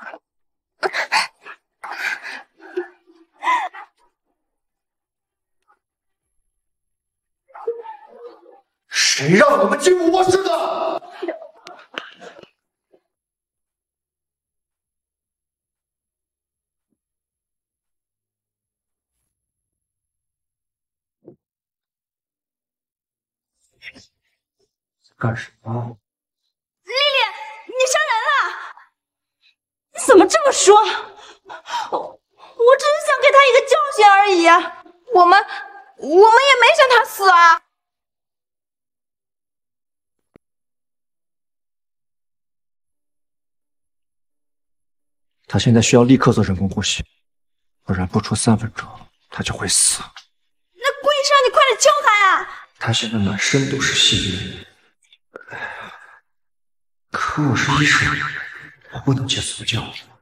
谁让你们进我卧室的？干什么？ 丽丽，你杀人了！你怎么这么说？我只是想给他一个教训而已。我们也没想他死啊。 他现在需要立刻做人工呼吸，不然不出3分钟他就会死。 那顾医生，你快点救他呀！ 他现在满身都是细菌。可我是医生，我不能借死不救。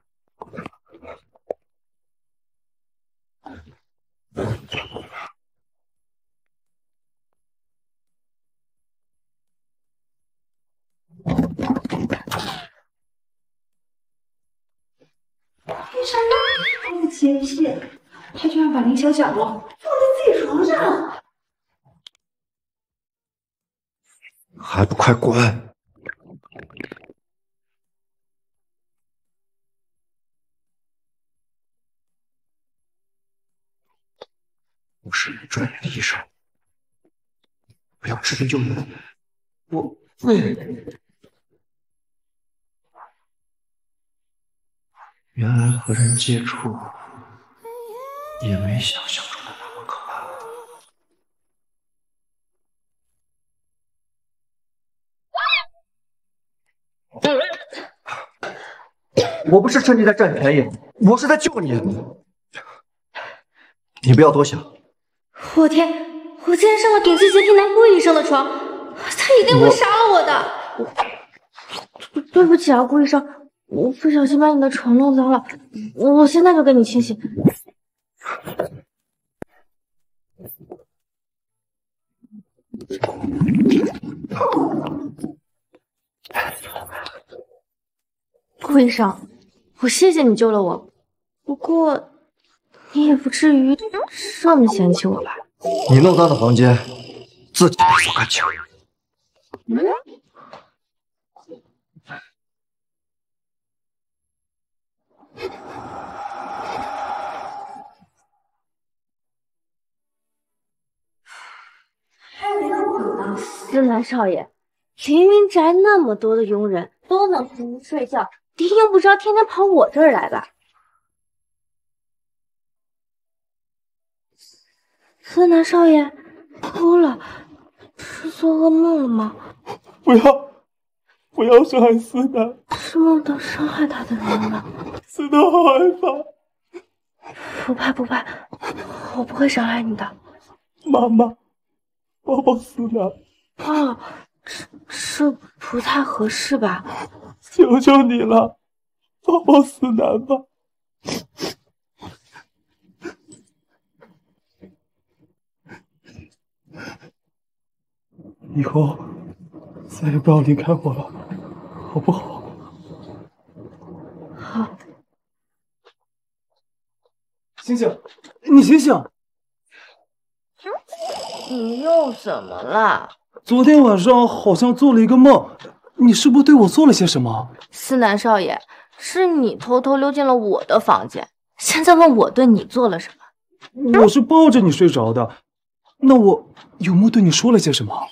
医生那么洁癖，他居然把林小小放在自己床上， 还不快滚！我是专业的医生，不要治病救人。我原来和人接触也没想象中的那么可怕。我不是趁机在占便宜，我是在救你。你不要多想。 我天！我竟然上了顶级洁癖男顾医生的床，他一定会杀了我的。 对不起啊，顾医生，我不小心把你的床弄脏了，我现在就给你清洗。顾医生，我谢谢你救了我，不过你也不至于这么嫌弃我吧？ 你弄脏的房间，自己打扫干净。 思南少爷，凌云宅那么多的佣人都能平平睡觉，你又不知道天天跑我这儿来吧？思南少爷哭了，是做噩梦了吗？ 不要伤害思南， 是梦到伤害他的人吗？ 思南好害怕。 不怕，我不会伤害你的。 妈妈，抱抱思南。 哦，这不太合适吧？ 求求你了，抱抱思南吧。以后再也不要离开我了，好不好？ 好。 醒醒，你醒醒！ 你又怎么了？ 昨天晚上好像做了一个梦，你是不是对我做了些什么？ 思南少爷，是你偷偷溜进了我的房间，现在问我对你做了什么？ 我是抱着你睡着的，那我有没有对你说了些什么？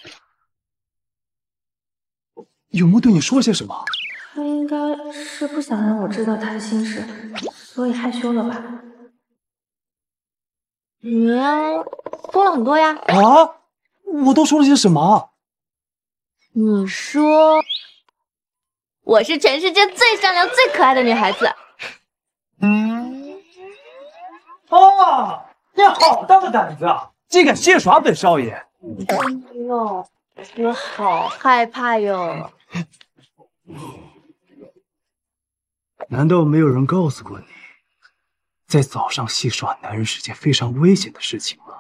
他应该是不想让我知道他的心事，所以害羞了吧？你说了很多呀。 啊？我都说了些什么？ 你说我是全世界最善良、最可爱的女孩子。 啊！你好大的胆子啊，竟敢戏耍本少爷！ 哎呦，我好害怕哟。 难道没有人告诉过你，在早上戏耍男人是件非常危险的事情吗？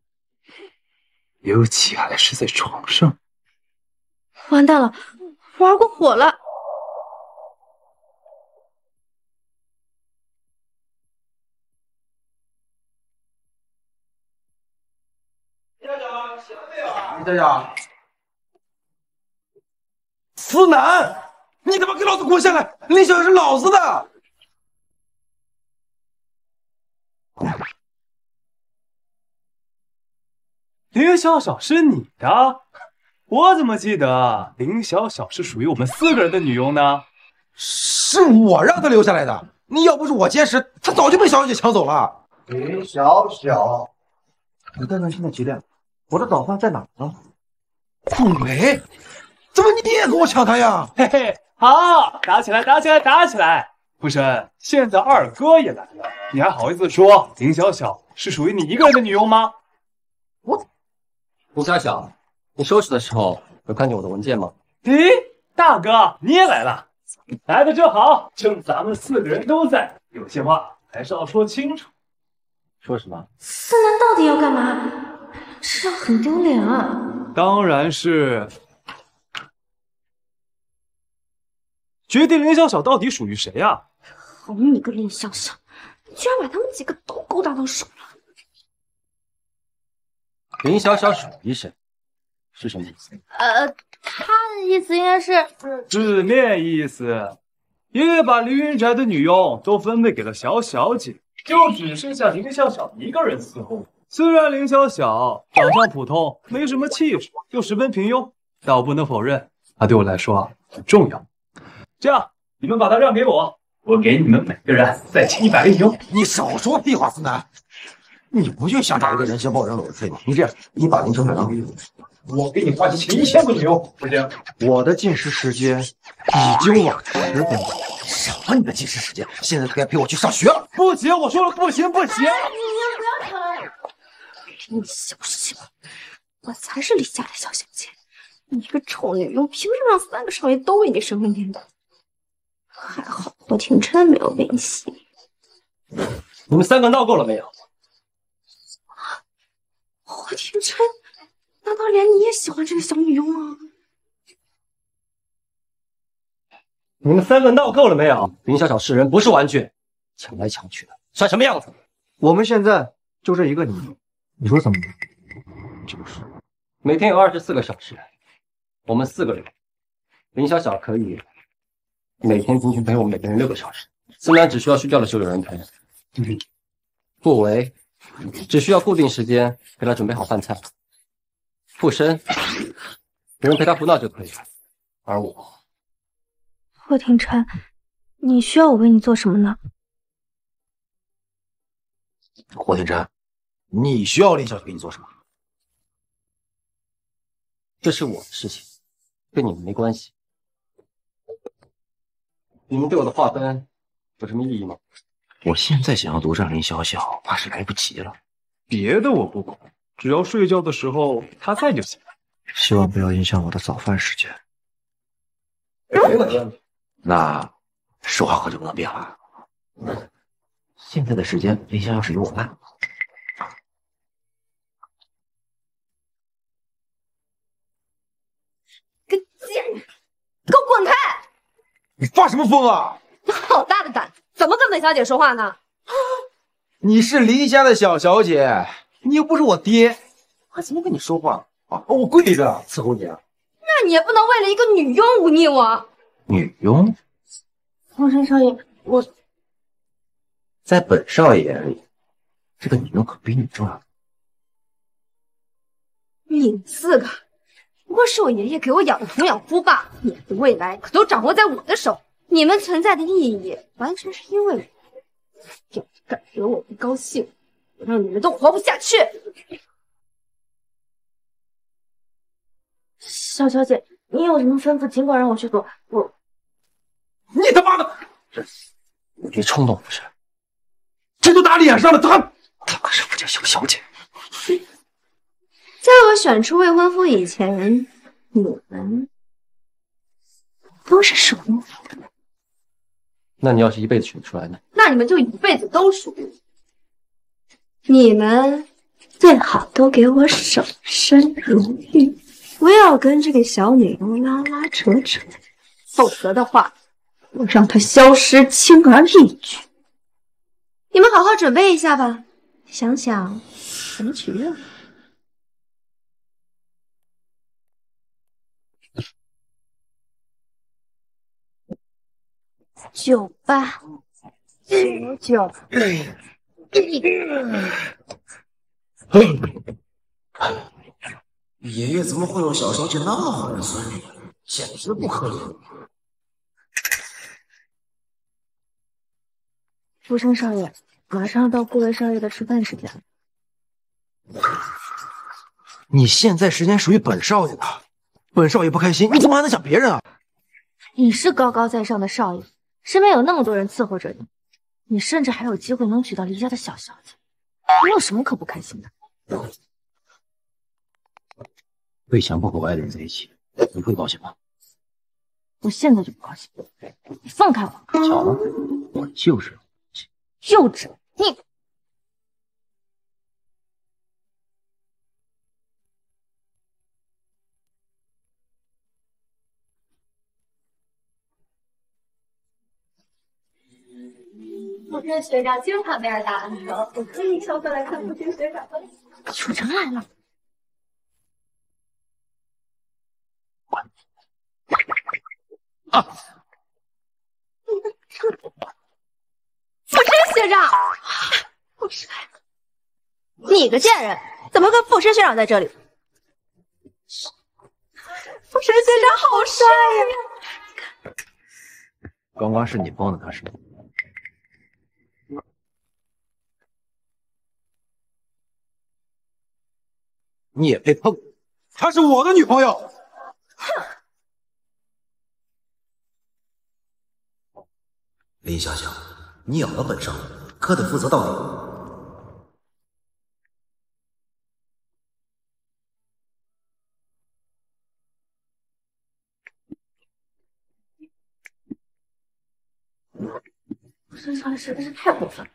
尤其还是在床上。 完蛋了，玩过火了。 大家，思南，你他妈给老子滚下来！林小小是老子的。 林小小是你的？我怎么记得林小小是属于我们4个人的女佣呢？ 是我让她留下来的，你要不是我监视，她早就被小小姐抢走了。 林小小，你看看现在几点？我的早饭在哪呢？ 顾梅，怎么你也跟我抢她呀？ 嘿嘿，好，打起来，打起来，打起来！福生，现在二哥也来了，你还好意思说林小小是属于你一个人的女佣吗？ 林小小，你收拾的时候有看见我的文件吗？ 咦，大哥你也来了，来的正好，趁咱们4个人都在，有些话还是要说清楚。 说什么？ 思南到底要干嘛？这样很丢脸啊！ 当然是决定林小小到底属于谁呀？ 好你个林小小，居然把他们几个都勾搭到手了！ 林小小属于谁？是什么意思？ 他的意思应该是字面意思。爷爷把凌云宅的女佣都分配给了小小姐，就只剩下林小小一个人伺候。虽然林小小长相普通，没什么气势，又十分平庸，但我不能否认，她对我来说很重要。这样，你们把她让给我，我给你们每个人再请100个女佣。 你少说屁话，思南！你不就想找一个人先抱人搂着睡吗？你这样，你把林小小让给我，我给你花钱请1000个女佣，不行？ 我的进食时间已经晚10分钟。 什么你的进食时间？现在就该陪我去上学了。 不行，我说了不行，不行！ 你们不要吵了！你小气吧，我才是李家的小小姐，你一个臭女佣，凭什么让3个少爷都为你神魂颠倒？ 还好霍廷琛没有威胁。 你们三个闹够了没有？ 霍廷琛，难道连你也喜欢这个小女佣吗？ 你们三个闹够了没有？林小小是人，不是玩具，抢来抢去的，算什么样子？ 我们现在就这一个女佣，你说怎么样？ 就是每天有24个小时，我们4个人，林小小可以每天平均陪我们每个人6个小时。思南只需要睡觉的时候有人陪，顾维只需要固定时间陪他准备好饭菜，傅深有人陪他胡闹就可以了，而我。 霍廷琛，你需要我为你做什么呢？ 霍廷琛，你需要林小姐给你做什么？ 这是我的事情，跟你们没关系。你们对我的划分有什么意义吗？ 我现在想要独占林小小，怕是来不及了。 别的我不管，只要睡觉的时候他在就行。 希望不要影响我的早饭时间。 没问题。 那说话可就不能变了。现在的时间，林小小是由我办。 个贱人，给我滚开！ 你发什么疯啊？ 你好大的胆子，怎么跟本小姐说话呢？ 你是林家的小小姐，你又不是我爹，还怎么跟你说话啊？我跪着伺候你啊！ 那你也不能为了一个女佣忤逆我。 女佣？ 皇上少爷，我在本少爷眼里，这个女佣可比你重要。 你们4个不过是我爷爷给我养的童养夫罢了，你们的未来可都掌握在我的手。你们存在的意义完全是因为我，要是敢惹我不高兴，我让你们都活不下去。小小姐，你有什么吩咐，尽管让我去做。 你他妈的！你别冲动，不是？这都打脸上了，她可是富家小小姐。 在我选出未婚夫以前，你们都是属于我的。 那你要是一辈子选出来呢？ 那你们就一辈子都属于我。你们最好都给我守身如玉，不要跟这个小女佣拉拉扯扯，否则的话，我让她消失轻而易举。你们好好准备一下吧，想想怎么取悦我。 爷爷怎么会有小小姐那么好的孙女？简直不可理喻！ 福生少爷，马上到顾维少爷的吃饭时间了。 你现在时间属于本少爷的，本少爷不开心，你怎么还能想别人啊？ 你是高高在上的少爷，身边有那么多人伺候着你，你甚至还有机会能娶到黎家的小小姐，你有什么可不开心的？ 被强迫和我爱的人在一起，你会高兴吗？ 我现在就不高兴，你放开我！ 巧了，我就是幼稚，你。 我跟学长经常被人打篮球，我可以悄悄来看不清学长吗？ 楚城来了。 啊！傅深学长，傅深，你个贱人，怎么跟傅深学长在这里？傅深学长好帅呀！ 刚刚是你帮的他，是吗？你也配碰？她是我的女朋友。 哼！ 林小小，你有了本事，可得负责到底。 身上的实在是太过分了。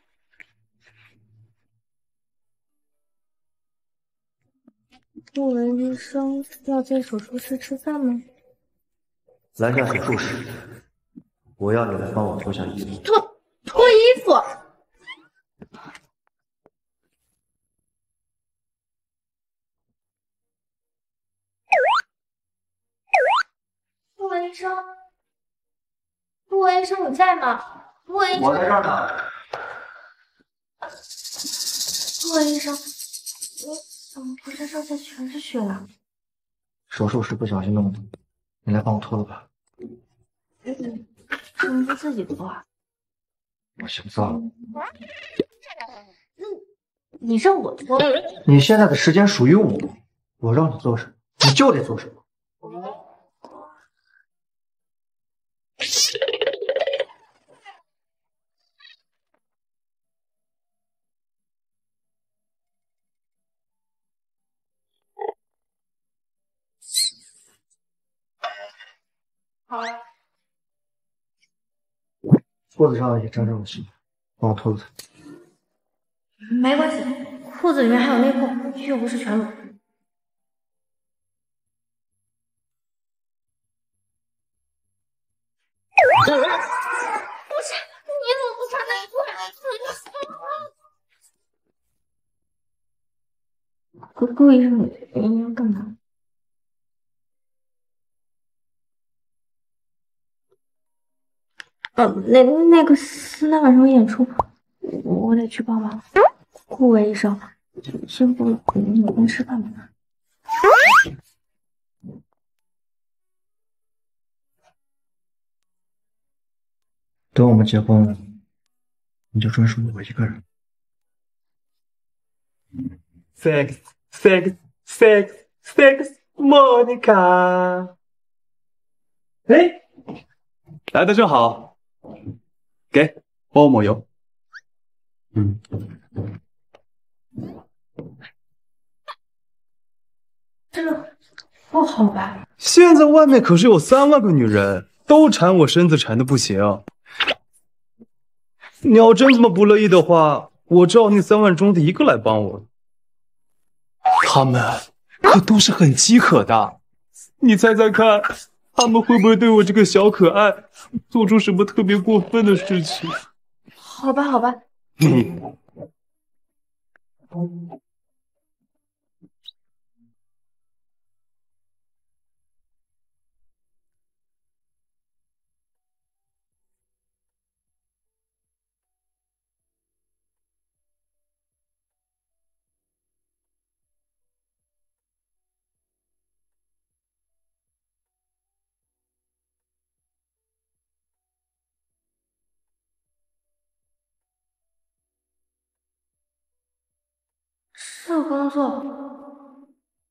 顾问医生要在手术室吃饭吗？ 来下手术室，我要你来帮我脱下衣服。 脱衣服。顾问医生，顾问医生你在吗？顾问医生， 我在这儿呢。 顾问医生，你怎么浑身上下全是血了？ 手术室不小心弄的，你来帮我脱了吧。 怎么不自己脱啊？ 我嫌脏。 你让我脱？ 你现在的时间属于我，我让你做什么，你就得做什么。 好了。 裤子上也沾上了血，帮我脱了它。 没关系，裤子里面还有内裤，又不是全裸。不是，你怎么不穿内裤？顾医生，你要干嘛？那个思南晚上有演出，我得去帮忙。顾问医生，先不，你先吃饭吧。 等我们结婚了，你就专属我一个人。 Sex, sex, sex, sex, Monica。哎，来的正好，给，帮我抹油。 这不好吧？ 现在外面可是有3万个女人，都缠我身子缠的不行。你要真这么不乐意的话，我找那3万中的一个来帮我。他们可都是很饥渴的，你猜猜看，他们会不会对我这个小可爱做出什么特别过分的事情？ 好吧，好吧。这工作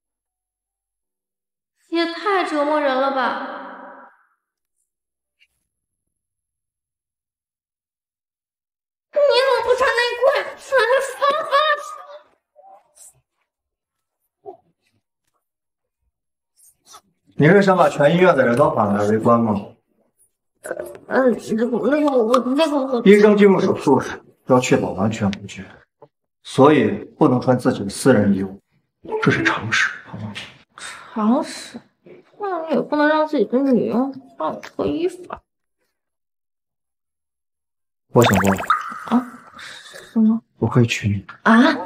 也太折磨人了吧！你怎么不穿内裤？ 你是想把全医院的人都喊来围观吗？医生进入手术室要确保完全无菌，所以不能穿自己的私人衣物，这是常识，好吗？ 常识，那你也不能让自己的女佣帮我脱衣服啊！ 我想过了啊？什么？ 我可以娶你啊？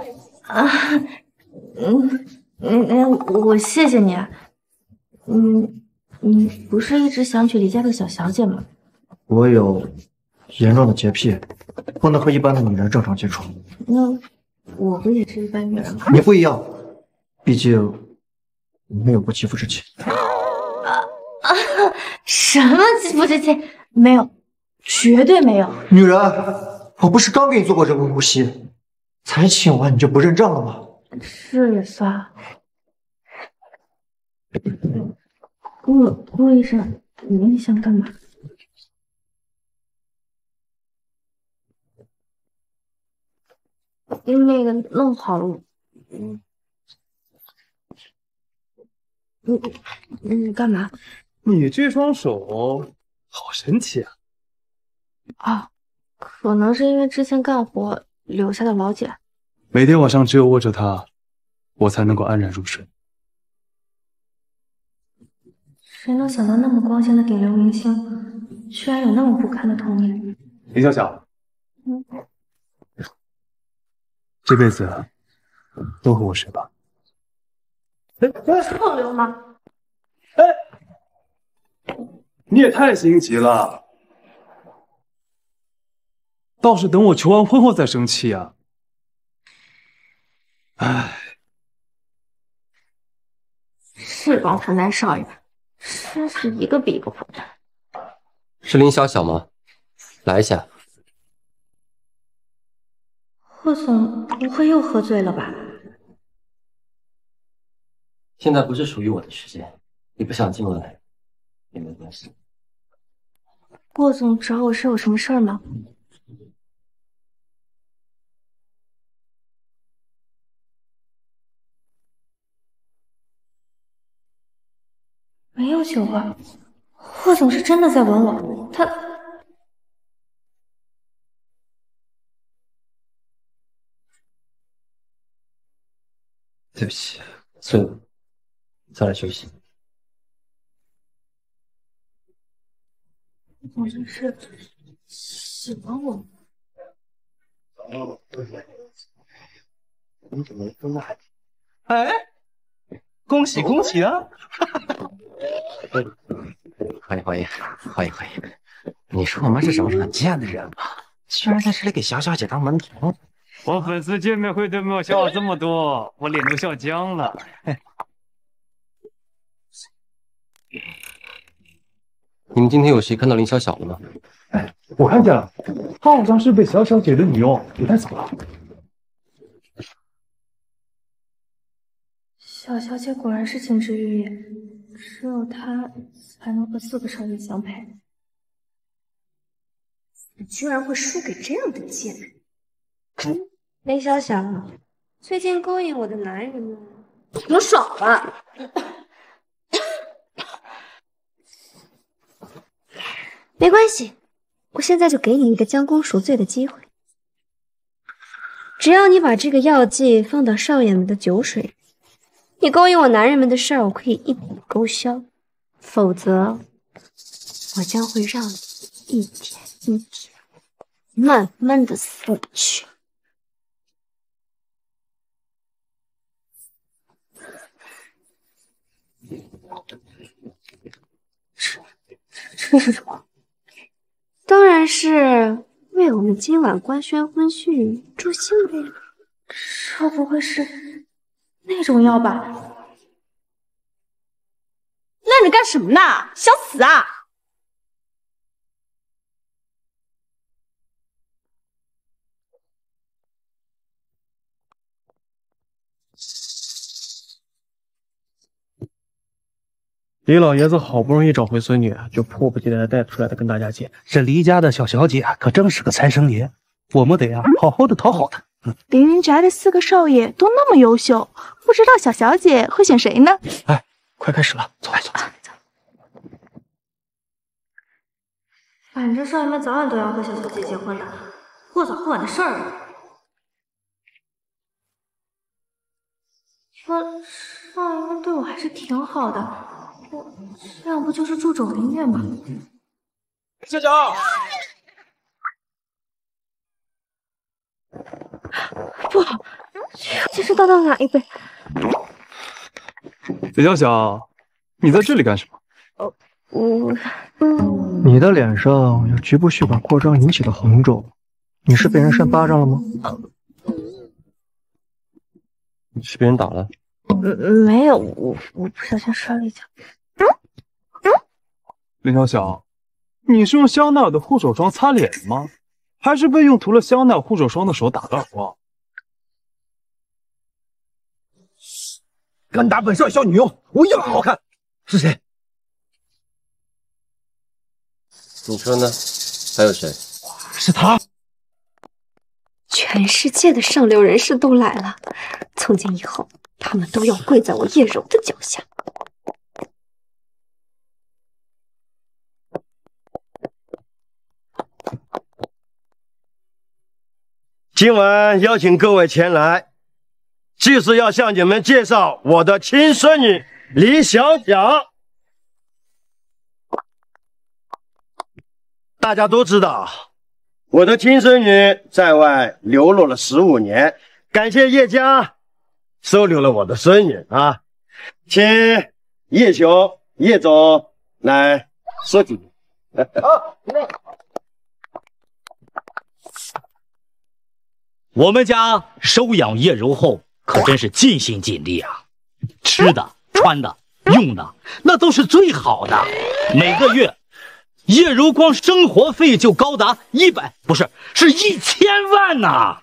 我谢谢你啊。你不是一直想娶离家的小小姐吗？ 我有严重的洁癖，不能和一般的女人正常接触。 那我不也是一般女人吗？ 你不一样，毕竟我没有过肌肤之亲。 什么肌肤之亲？没有，绝对没有。 女人，我不是刚给你做过人工呼吸，才亲完你就不认账了吗？ 是也算。顾医生，你想干嘛？那个弄好了，你干嘛？ 你这双手好神奇啊！ 啊， 可能是因为之前干活留下的老茧。 每天晚上只有握着它，我才能够安然入睡。 谁能想到那么光鲜的顶流明星，居然有那么不堪的童年？ 林小小，这辈子都和我睡吧。 臭流氓！ 你也太心急了，倒是等我求完婚后再生气啊！唉， 是帮陈大少爷，真是一个比一个混蛋。 是林小小吗？来一下。 霍总不会又喝醉了吧？ 现在不是属于我的时间，你不想进来也没关系。 霍总找我是有什么事儿吗？没有酒啊，霍总是真的在吻我，他。 对不起，醉了，早点休息。 霍总是喜欢我。 你怎么这么还？ 哎，恭喜恭喜啊！ 欢迎欢迎欢迎欢迎！你说我们是什么很贱的人吗？居然在这里给小小姐当门童。 我粉丝见面会都没有笑我这么多，我脸都笑僵了。 你们今天有谁看到林小小了吗？ 哎，我看见了，她好像是被小小姐的女佣给带走了。 小小姐果然是金枝玉叶，只有她才能和4个少爷相配。 你居然会输给这样的贱人！林小小，最近勾引我的男人们怎么爽了？没关系，我现在就给你一个将功赎罪的机会。只要你把这个药剂放到少爷们的酒水里，你勾引我男人们的事儿，我可以一笔勾销；否则，我将会让你一点一点慢慢的死去。这是什么？当然是为我们今晚官宣婚讯助兴的呀。 这不会是那种药吧？ 愣着干什么呢？想死啊！ 李老爷子好不容易找回孙女，就迫不及待的带出来的跟大家见。 这黎家的小小姐可真是个财神爷，我们得好好的讨好她。 凌云宅的4个少爷都那么优秀，不知道小小姐会选谁呢？ 哎，快开始了，走走走。 反正少爷们早晚都要和小小姐结婚的，或早或晚的事儿了。少爷们对我还是挺好的，这样不就是助纣为虐吗？ 小小， 不好，这是倒到哪一杯？ 李小小，你在这里干什么？ 你的脸上有局部血管扩张引起的红肿，你是被人扇巴掌了吗？ 你是被人打了？ 没有，我不小心摔了一跤。 林小小，你是用香奈儿的护手霜擦脸吗？还是被用涂了香奈儿护手霜的手打的耳光？ 敢打本少爷小女佣，我一样好看。是谁？ 你说呢？还有谁？ 是他。 全世界的上流人士都来了，从今以后，他们都要跪在我叶柔的脚下。 今晚邀请各位前来，就是要向你们介绍我的亲孙女李小小。大家都知道，我的亲孙女在外流落了15年，感谢叶家收留了我的孙女啊，请叶兄、叶总来说几句。 我们家收养叶柔后，可真是尽心尽力啊！吃的、穿的、用的，那都是最好的。每个月，叶柔光生活费就高达1000，不是1000万呐！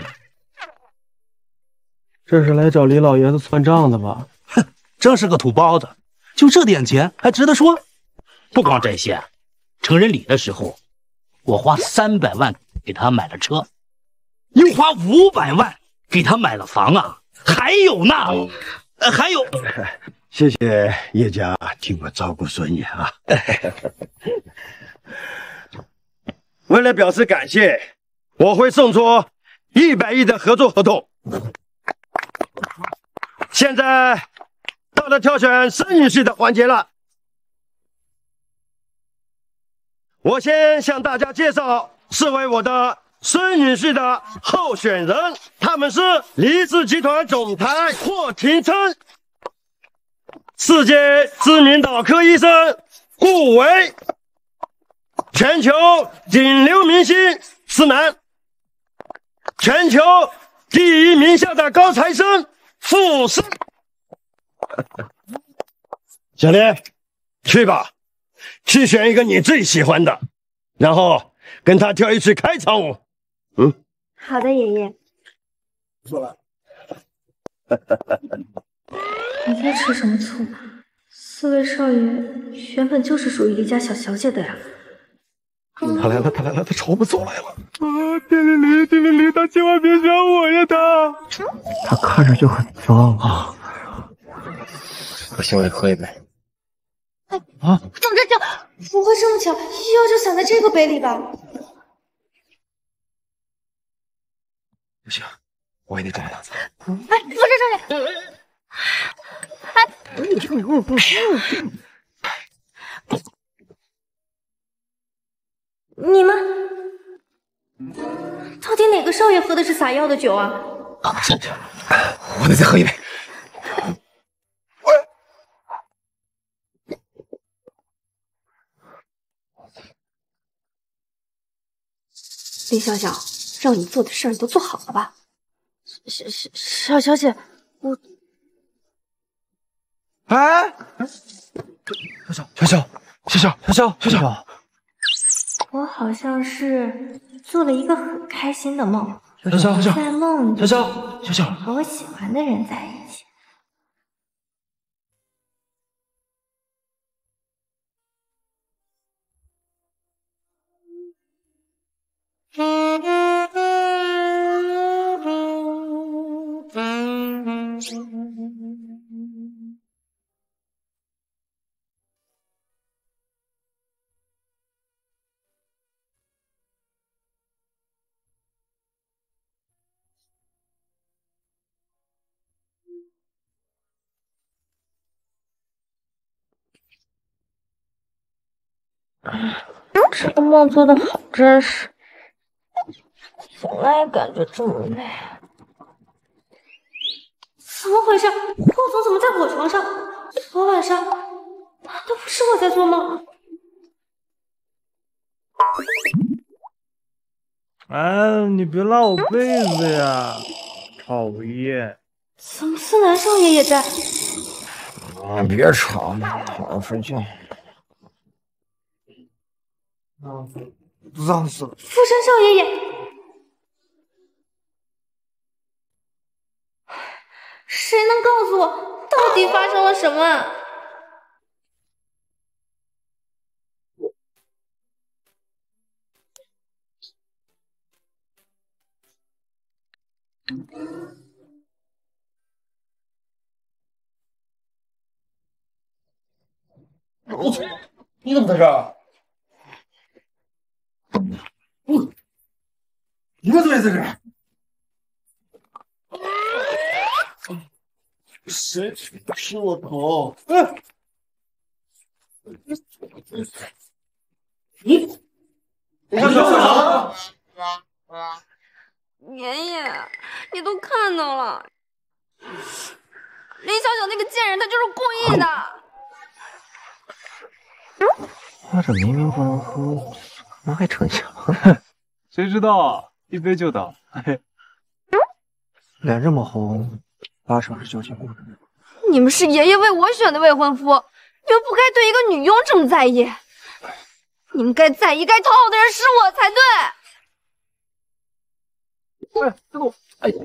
这是来找李老爷子算账的吧？ 哼，真是个土包子，就这点钱还值得说？不光这些，成人礼的时候，我花300万给他买了车。又花500万给他买了房啊！还有呢，还有， 谢谢叶家替我照顾孙女啊！为了表示感谢，我会送出100亿的合作合同。现在到了挑选孙女婿的环节了，我先向大家介绍4位我的孙女婿的候选人，他们是黎氏集团总裁霍廷琛，世界知名脑科医生顾维，全球顶流明星施南，全球第1名校的高材生傅盛。小林，去吧，去选一个你最喜欢的，然后跟他跳一曲开场舞。 好的，爷爷。 不错了。 你在吃什么醋？4位少爷原本就是属于黎家小小姐的呀。 他来了，他来了，他朝我们走来了。丁玲，他千万别选我呀，他看着就很脏啊。 不行，我得喝一杯。 啊！怎么这不会这么巧，药就散在这个杯里吧？ 不行，我也得找他。 哎，不是少爷，你们到底哪个少爷喝的是撒药的酒啊？ 我得再喝一杯。 李小小，让你做的事儿你都做好了吧？ 小小姐，我…… 哎，小， 我好像是做了一个很开心的梦， 小， 在梦里， 小， 和我喜欢的人在一起。这个梦做的好真实，醒来也感觉这么累。怎么回事？霍总怎么在我床上？昨晚上都不是我在做梦。 哎，你别拉我被子呀，讨厌！ 怎么思南少爷也在？ 啊，别吵了，好好睡觉。 脏死了！ 富山少爷也……谁能告诉我到底发生了什么啊？ 我操！你怎么在这儿？你们怎么也在这儿？ 谁吃我头？ 林小小，爷爷，你都看到了，林小小那个贱人，她就是故意的。 他这明明不能喝，怎么还逞强？ 谁知道一杯就倒。 脸这么红，8成是酒精过敏。 你们是爷爷为我选的未婚夫，你们不该对一个女佣这么在意。你们该在意、该讨好的人是我才对。 这个，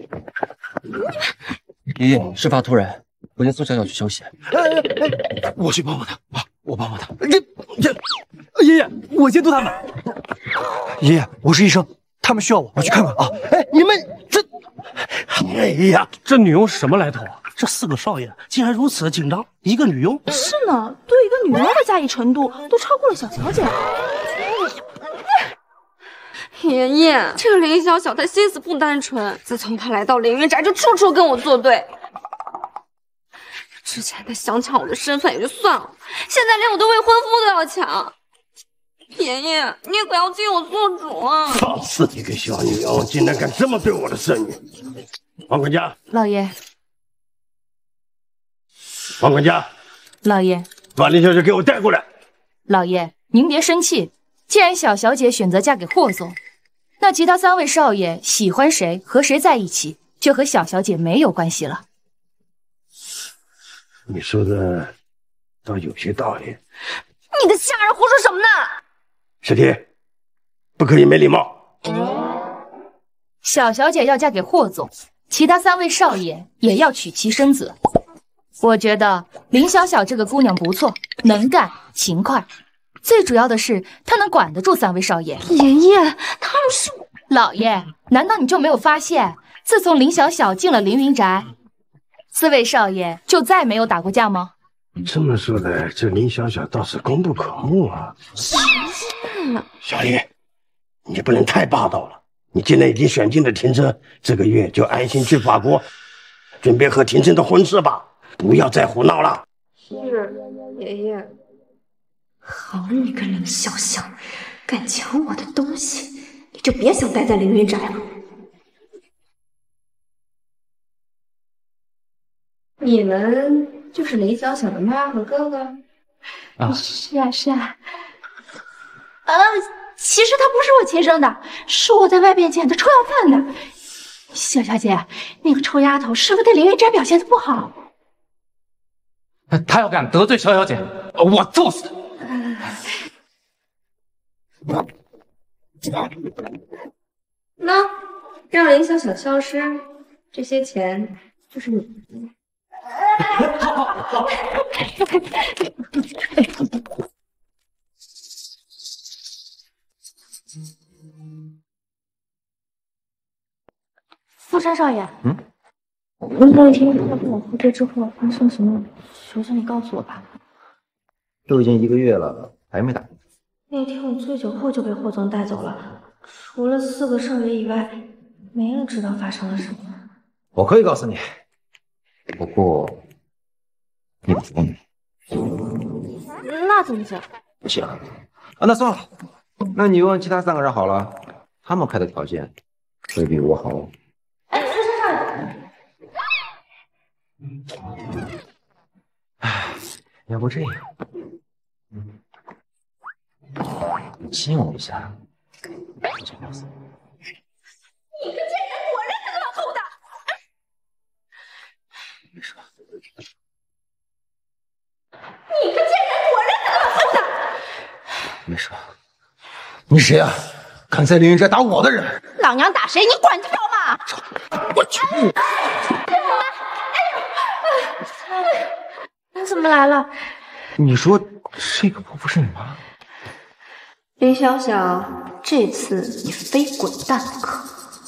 爷爷，事发突然，我先送小小去休息。 我去帮帮他啊！我帮帮他。 爷爷，我监督他们。 爷爷，我是医生，他们需要我，我去看看啊。 你们这，哎呀， 这女佣是什么来头啊？这4个少爷竟然如此的紧张，一个女佣。 是呢，对一个女佣的在意程度都超过了小小姐。 爷爷，这个林小小她心思不单纯，自从她来到凌云宅，就处处跟我作对。之前她想抢我的身份也就算了，现在连我的未婚夫都要抢。爷爷，你可要替我做主啊！ 放肆一个小女佣，竟然敢这么对我的孙女！王管家， 老爷， 王管家， 老爷， 把林小姐给我带过来。 老爷，您别生气。既然小小姐选择嫁给霍总，那其他3位少爷喜欢谁和谁在一起，就和小小姐没有关系了。 你说的倒有些道理。 你个下人胡说什么呢？ 师弟，不可以没礼貌。 小小姐要嫁给霍总，其他3位少爷也要娶妻生子。我觉得林小小这个姑娘不错，能干勤快，最主要的是她能管得住3位少爷。 爷爷，他们是…… 老爷，难道你就没有发现，自从林小小进了凌云宅，4位少爷就再没有打过架吗？ 这么说来，这林小小倒是功不可没啊。小李，你不能太霸道了。你既然已经选进了庭琛，这个月就安心去法国，准备和庭琛的婚事吧，不要再胡闹了。 是，爷爷。好你个林小小，敢抢我的东西，你就别想待在凌云宅了。你们就是林小小的妈和哥哥？ 啊， 是啊，是啊。其实他不是我亲生的，是我在外边捡的抽要饭的。小小姐，那个臭丫头是不是在凌云斋表现的不好？ 他要敢得罪小小姐，我揍死他！ 那让林小小消失，这些钱就是你的。 富山少爷，那天他跟我喝醉之后发生什么？求求你告诉我吧。 都已经1个月了，还没打。 那天我醉酒后就被霍总带走了，除了4个少爷以外，没人知道发生了什么。 我可以告诉你，不过你不服。 那怎么行？ 不行啊，那算了，那你问其他3个人好了，他们开的条件会比我好哦。哎，要不这样，你亲我一下，这样子。 你个贱人，果然是老头的！ 没事吧？ 你个贱人，果然是老头的！ 没事吧？你谁啊？敢在凌云斋打我的人？ 老娘打谁，你管得着吗？ 我去！ 你怎么来了？ 你说这个不是你妈？ 林小小，这次你非滚蛋不可。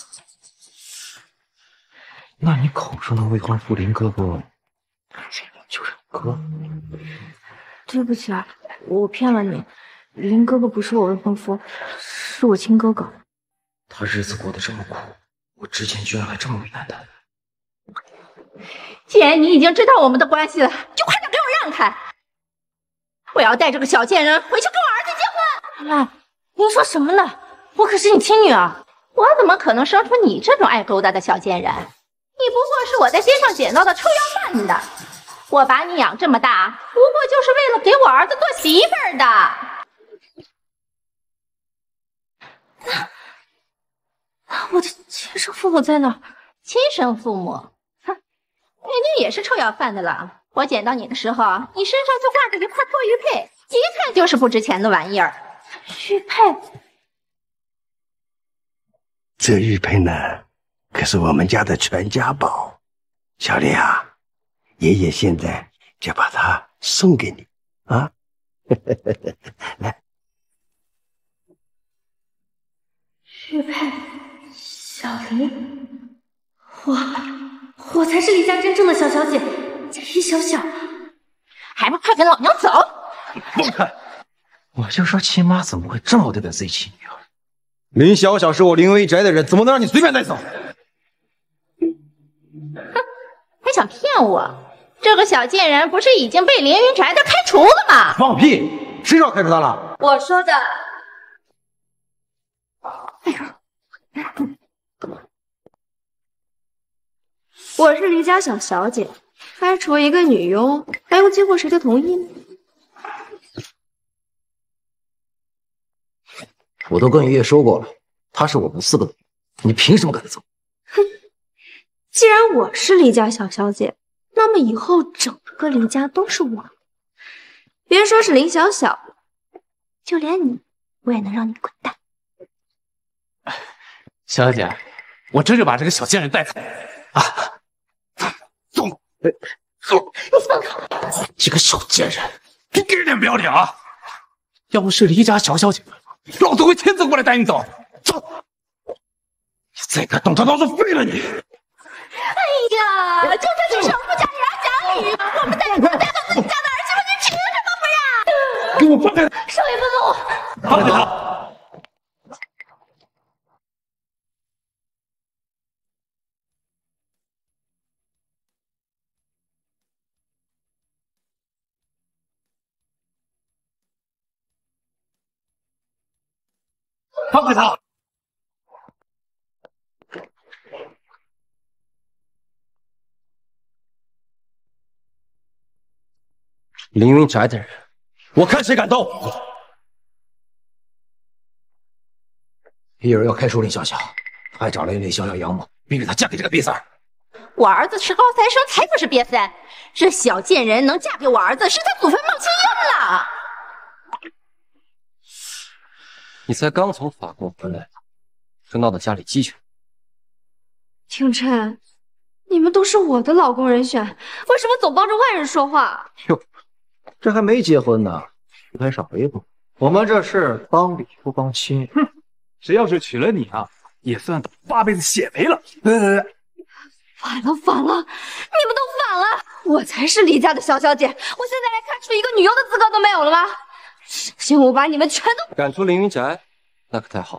那你口中的未婚夫林哥哥，就是你哥？ 对不起啊，我骗了你。林哥哥不是我未婚夫，是我亲哥哥。 他日子过得这么苦，我之前居然还这么为难他。 既然你已经知道我们的关系了，就快点给我让开！我要带这个小贱人回去跟我儿子结婚。 妈，您说什么呢？我可是你亲女儿， 我怎么可能生出你这种爱勾搭的小贱人？你不过是我在街上捡到的臭要饭的。我把你养这么大，不过就是为了给我儿子做媳妇儿的。 那我的亲生父母在哪儿？ 亲生父母，哼，肯定也是臭要饭的了。我捡到你的时候，你身上就挂着一块破玉佩，一看就是不值钱的玩意儿。 玉佩， 这玉佩呢，可是我们家的全家宝。小丽啊，爷爷现在就把它送给你啊！来， 玉佩，小黎，我才是李家真正的小小姐，李小小， 还不快跟老娘走！ 放开！我就说亲妈怎么会这么对待自己亲女儿？林小小是我凌云宅的人，怎么能让你随便带走？ 还想骗我？这个小贱人不是已经被凌云宅的开除了吗？ 放屁！谁说开除他了？ 我说的。 我是黎家小小姐，开除一个女佣，还用经过谁的同意呢？ 我都跟爷爷说过了，她是我们4个的，你凭什么赶她走？ 哼！既然我是黎家小小姐，那么以后整个黎家都是我的。别说是林小小，就连你，我也能让你滚蛋。 小姐，我这就把这个小贱人带走啊！走，走！ 你放开！ 这个小贱人，你给点不要脸啊！要不是黎家小小姐，老子会亲自过来带你走。走！你再敢动他，老子废了你！ 哎呀，就这种富家女儿讲理，我们带带走自己家的儿媳妇，你凭什么不让？ 给我放开！ 少爷不怒！ 放开他！放开他！ 凌云宅的人，我看谁敢动！一人要开除林小小，还找来林小小养母，逼着她嫁给这个瘪三儿。 我儿子是高材生，才不是瘪三。这小贱人能嫁给我儿子，是他祖坟冒青烟了。 你才刚从法国回来，就闹到家里鸡犬。 廷琛，你们都是我的老公人选，为什么总帮着外人说话？ 哟，这还没结婚呢，就开傻威风。 我们这是帮理不帮亲。 哼，谁要是娶了你啊，也算8辈子血霉了。 反了，反了！你们都反了！我才是黎家的小小姐，我现在连开除一个女佣的资格都没有了吗？小心我把你们全都赶出凌云宅，那可太好了。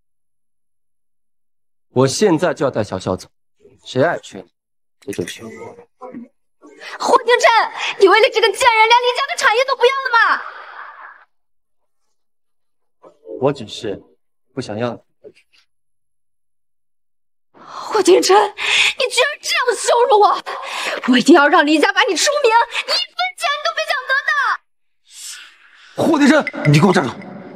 我现在就要带小小走，谁爱娶你，谁就娶。 霍廷琛，你为了这个贱人，连黎家的产业都不要了吗？ 我只是不想要你。 霍廷琛，你居然这样羞辱我！我一定要让黎家把你出名，你一分钱都别想得到！ 霍廷琛，你给我站住！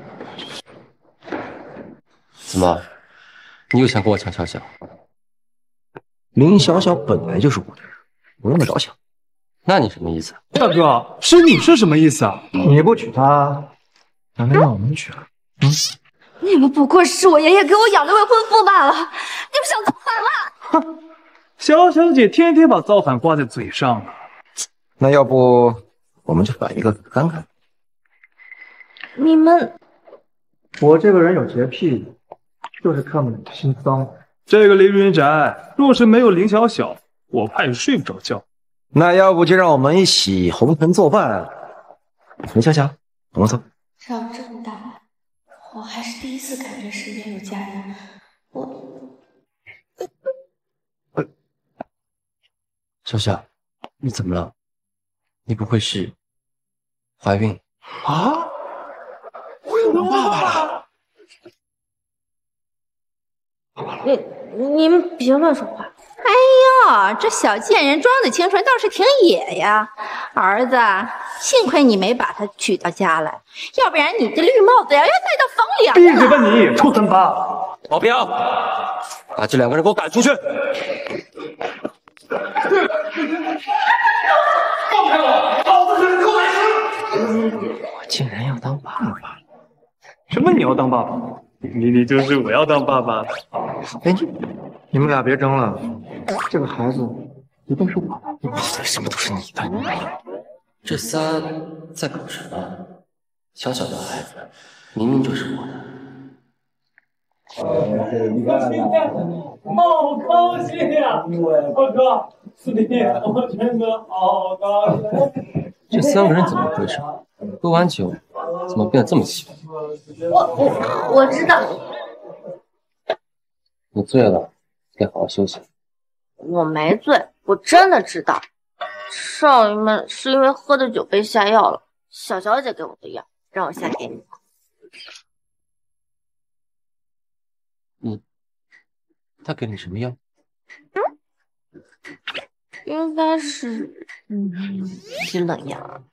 怎么，你又想跟我抢小小？ 林小小本来就是我的人，不用得着抢。 那你什么意思？ 大哥，是你是什么意思啊？ 你不娶她，难道让我们娶了？ 你们不过是我爷爷给我养的未婚夫罢了，你们想造反了？ 哼，小小姐天天把造反挂在嘴上呢。 那要不我们就反一个看看？ 你们， 我这个人有洁癖，就是看不了心脏。 这个凌云宅若是没有林小小，我怕也睡不着觉。 那要不就让我们一起红尘作伴。林小小，我们走。 长这么大，我还是第一次感觉身边有家人。 小夏，你怎么了？你不会是怀孕啊？我要当爸爸了！ 你们别乱说话。 哎呦，这小贱人装的清纯倒是挺野呀！儿子，幸亏你没把她娶到家来，要不然你的绿帽子要戴到房梁了。 闭嘴吧你，臭三八！ 保镖，把这2个人给我赶出去！ 放开我！老子是够来吃！ 我竟然要当爸爸！ 什么你要当爸爸？明明就是我要当爸爸。 哎，你们俩别争了，这个孩子一定是我的。 闭嘴，什么都是你的。这仨在搞什么？小小的孩子，明明就是我的。 好高兴呀！我靠，司令，我真的好高兴。 这3个人怎么回事？喝完酒怎么变得这么奇怪？ 我知道， 你醉了，该好好休息。 我没醉，我真的知道。少爷们是因为喝的酒被下药了，小小姐给我的药，让我下给你。 他给你什么药？ 应该是批冷药。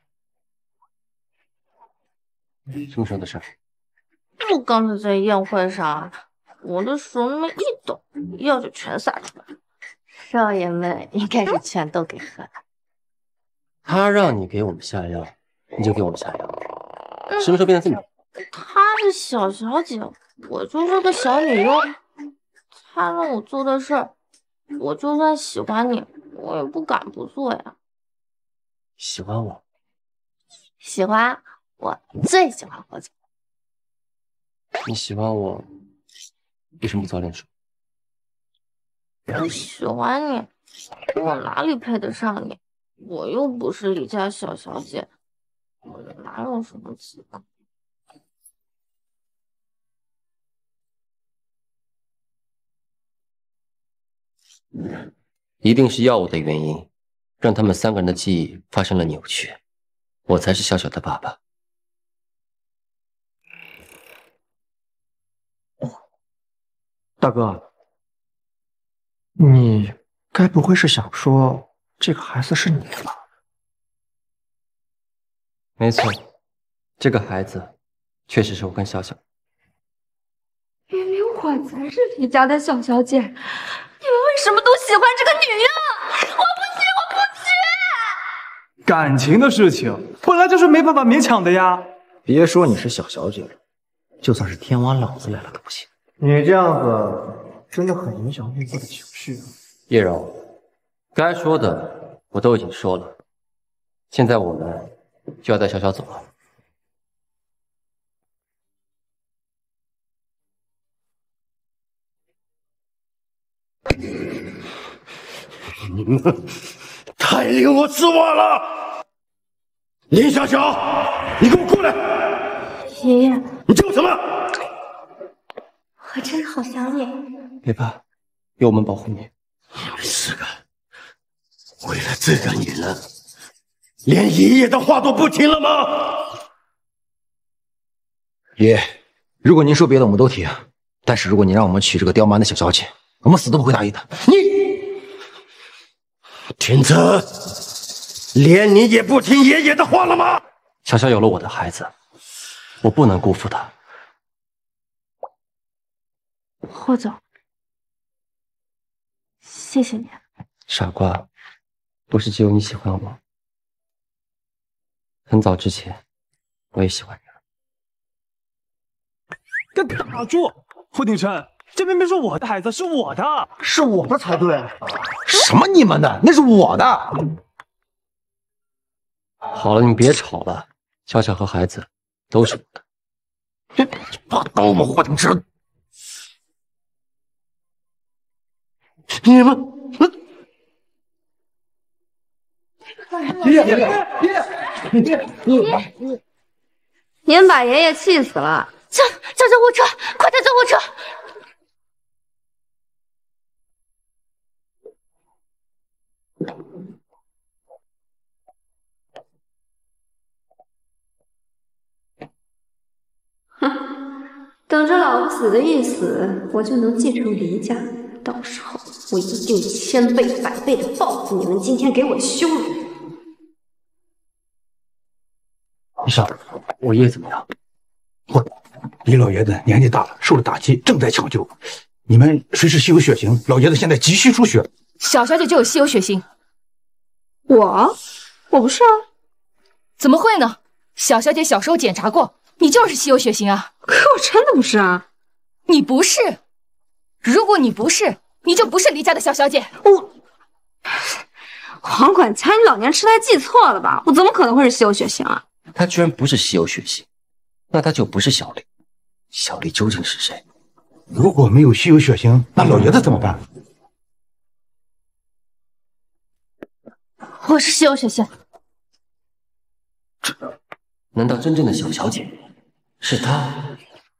什么时候的事？ 就刚才在宴会上，我的手那么一抖，药就全洒出来了。少爷们应该是全都给喝了。 他让你给我们下药，你就给我们下药。什么时候变得这么？ 她是小小姐，我就是个小女佣。她让我做的事儿，我就算喜欢你，我也不敢不做呀。 喜欢我？ 喜欢，我最喜欢喝酒。 你喜欢我，为什么不早点说？ 我喜欢你，我哪里配得上你？我又不是李家小小姐，我哪有什么资格？ 一定是药物的原因，让他们3个人的记忆发生了扭曲。我才是小小的爸爸。 大哥，你该不会是想说这个孩子是你的吧？ 没错，这个孩子确实是我跟小小。 明明我才是李家的小小姐，你们为什么都喜欢这个女人？我不去，我不去！ 感情的事情本来就是没办法勉强的呀。 别说你是小小姐了，就算是天王老子来了都不行。你这样子真的很影响内部的情绪啊。 叶柔，该说的我都已经说了，现在我们就要带小小走了。 你们太令我失望了！林小小，你给我过来！ 爷爷， 你叫什么？ 我真的好想你。 别怕，有我们保护你。 你们4个为了这个女人，连爷爷的话都不听了吗？ 爷，如果您说别的，我们都听。但是如果你让我们娶这个刁蛮的小小姐，我们死都不会答应的。 天真，连你也不听爷爷的话了吗？ 小小有了我的孩子，我不能辜负她。 霍总，谢谢你。 傻瓜，不是只有你喜欢我，很早之前我也喜欢你了。 打住！傅鼎琛，这明明是我的孩子，是我的， 是我的才对。 什么你们的？那是我的。 好了，你们别吵了，小小和孩子都是我的。 把刀吗，霍鼎琛！你们， 您把爷爷气死了！ 叫救护车，快叫救护车！ 死的一死，我就能继承黎家。到时候我一定千倍百倍的报复你们今天给我羞辱。 医生，我爷爷怎么样？李老爷子年纪大了，受了打击，正在抢救。你们谁是稀有血型？老爷子现在急需出血。 小小姐就有稀有血型。 我不是啊。 怎么会呢？小小姐小时候检查过，你就是稀有血型啊。 可我真的不是啊。 你不是。如果你不是，你就不是黎家的小小姐。 黄管家，你老年痴呆记错了吧？我怎么可能会是稀有血型啊？ 她居然不是稀有血型，那她就不是小丽。小丽究竟是谁？ 如果没有稀有血型，那老爷子怎么办？ 我是稀有血型。 难道真正的小小姐是她？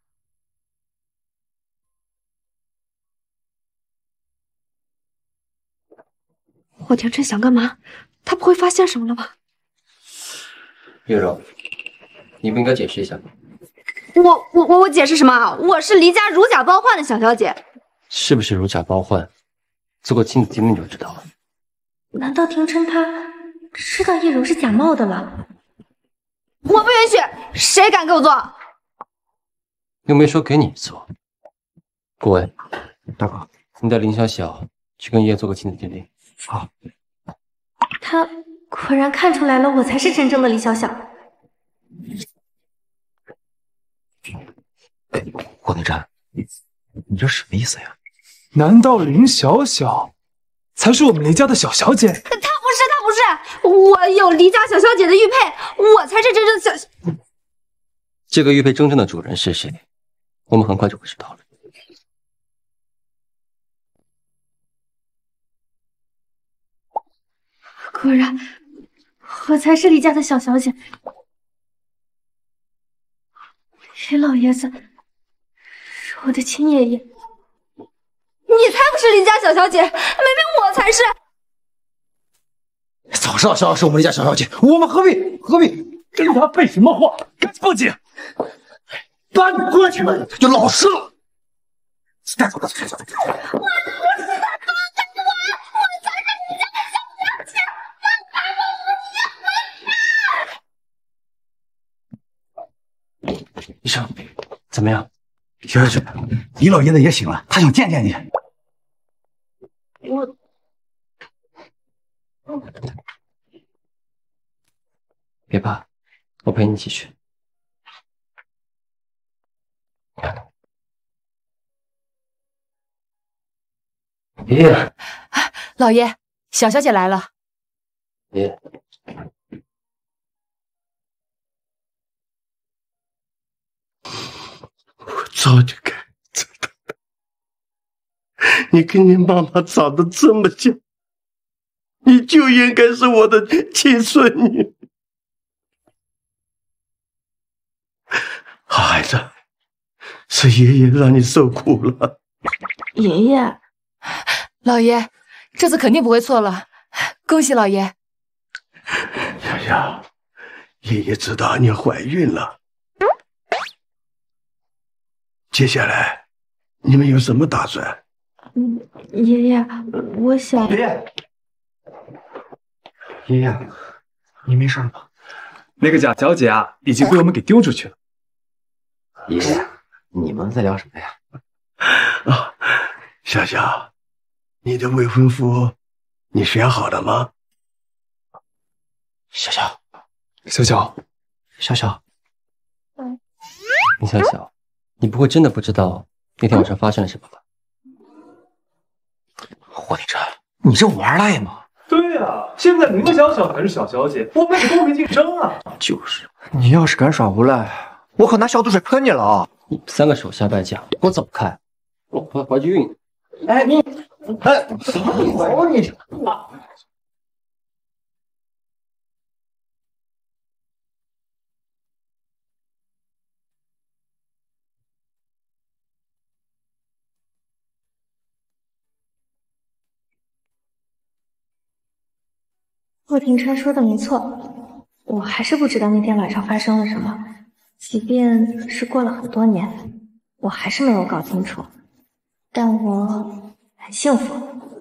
霍廷琛想干嘛？他不会发现什么了吧？ 月柔，你不应该解释一下吗？ 我解释什么？我是黎家如假包换的小小姐。 是不是如假包换？做过亲子鉴定就知道了。 难道廷琛他知道叶柔是假冒的了？ 我不允许！谁敢给我做？ 又没说给你做。顾文， 大哥， 你带林小小去跟爷爷做个亲子鉴定。 好。 他果然看出来了，我才是真正的李小小。 霍廷琛，你这什么意思呀？ 难道林小小才是我们黎家的小小姐？ 她不是，我有黎家小小姐的玉佩，我才是真正的小。 这个玉佩真正的主人是谁？我们很快就会知道了。 果然，我才是黎家的小小姐。李老爷子是我的亲爷爷。 你才不是黎家小小姐，明明我才是。 早知道小小是我们黎家小小姐，我们何必跟她废什么话？赶紧报警！把你关起来，就老实了。带走他，带走他！我不是他，放开我！我才是黎家的小小姐，放开我！ 医生，怎么样？ 小小姐，李老爷子也醒了，他想见见你。 别怕，我陪你一起去。爷爷， 老爷，小小姐来了。 爷爷， 我早就该知道的。你跟你妈妈长得这么像，你就应该是我的亲孙女。好孩子，是爷爷让你受苦了。 爷爷， 老爷，这次肯定不会错了，恭喜老爷。 小小，爷爷知道你怀孕了。接下来你们有什么打算？ 爷爷，我想…… 爷爷，你没事吧？ 那个贾小姐啊，已经被我们给丢出去了。 爷爷，你们在聊什么呀？ 啊，小小，你的未婚夫你选好了吗？ 小小， 小小， 小小，林小小，你不会真的不知道那天晚上发生了什么吧？ 霍廷琛，你这玩赖吗？ 对呀，现在林小小才是小小姐，我们得公平竞争啊！ 就是， 你要是敢耍无赖，我可拿消毒水喷你了啊！ 你3个手下败将，给我走开！我怕怀孕。 哎你，哎，走你！ 霍廷琛说的没错，我还是不知道那天晚上发生了什么，即便是过了很多年。 我还是没有搞清楚，但我很幸福。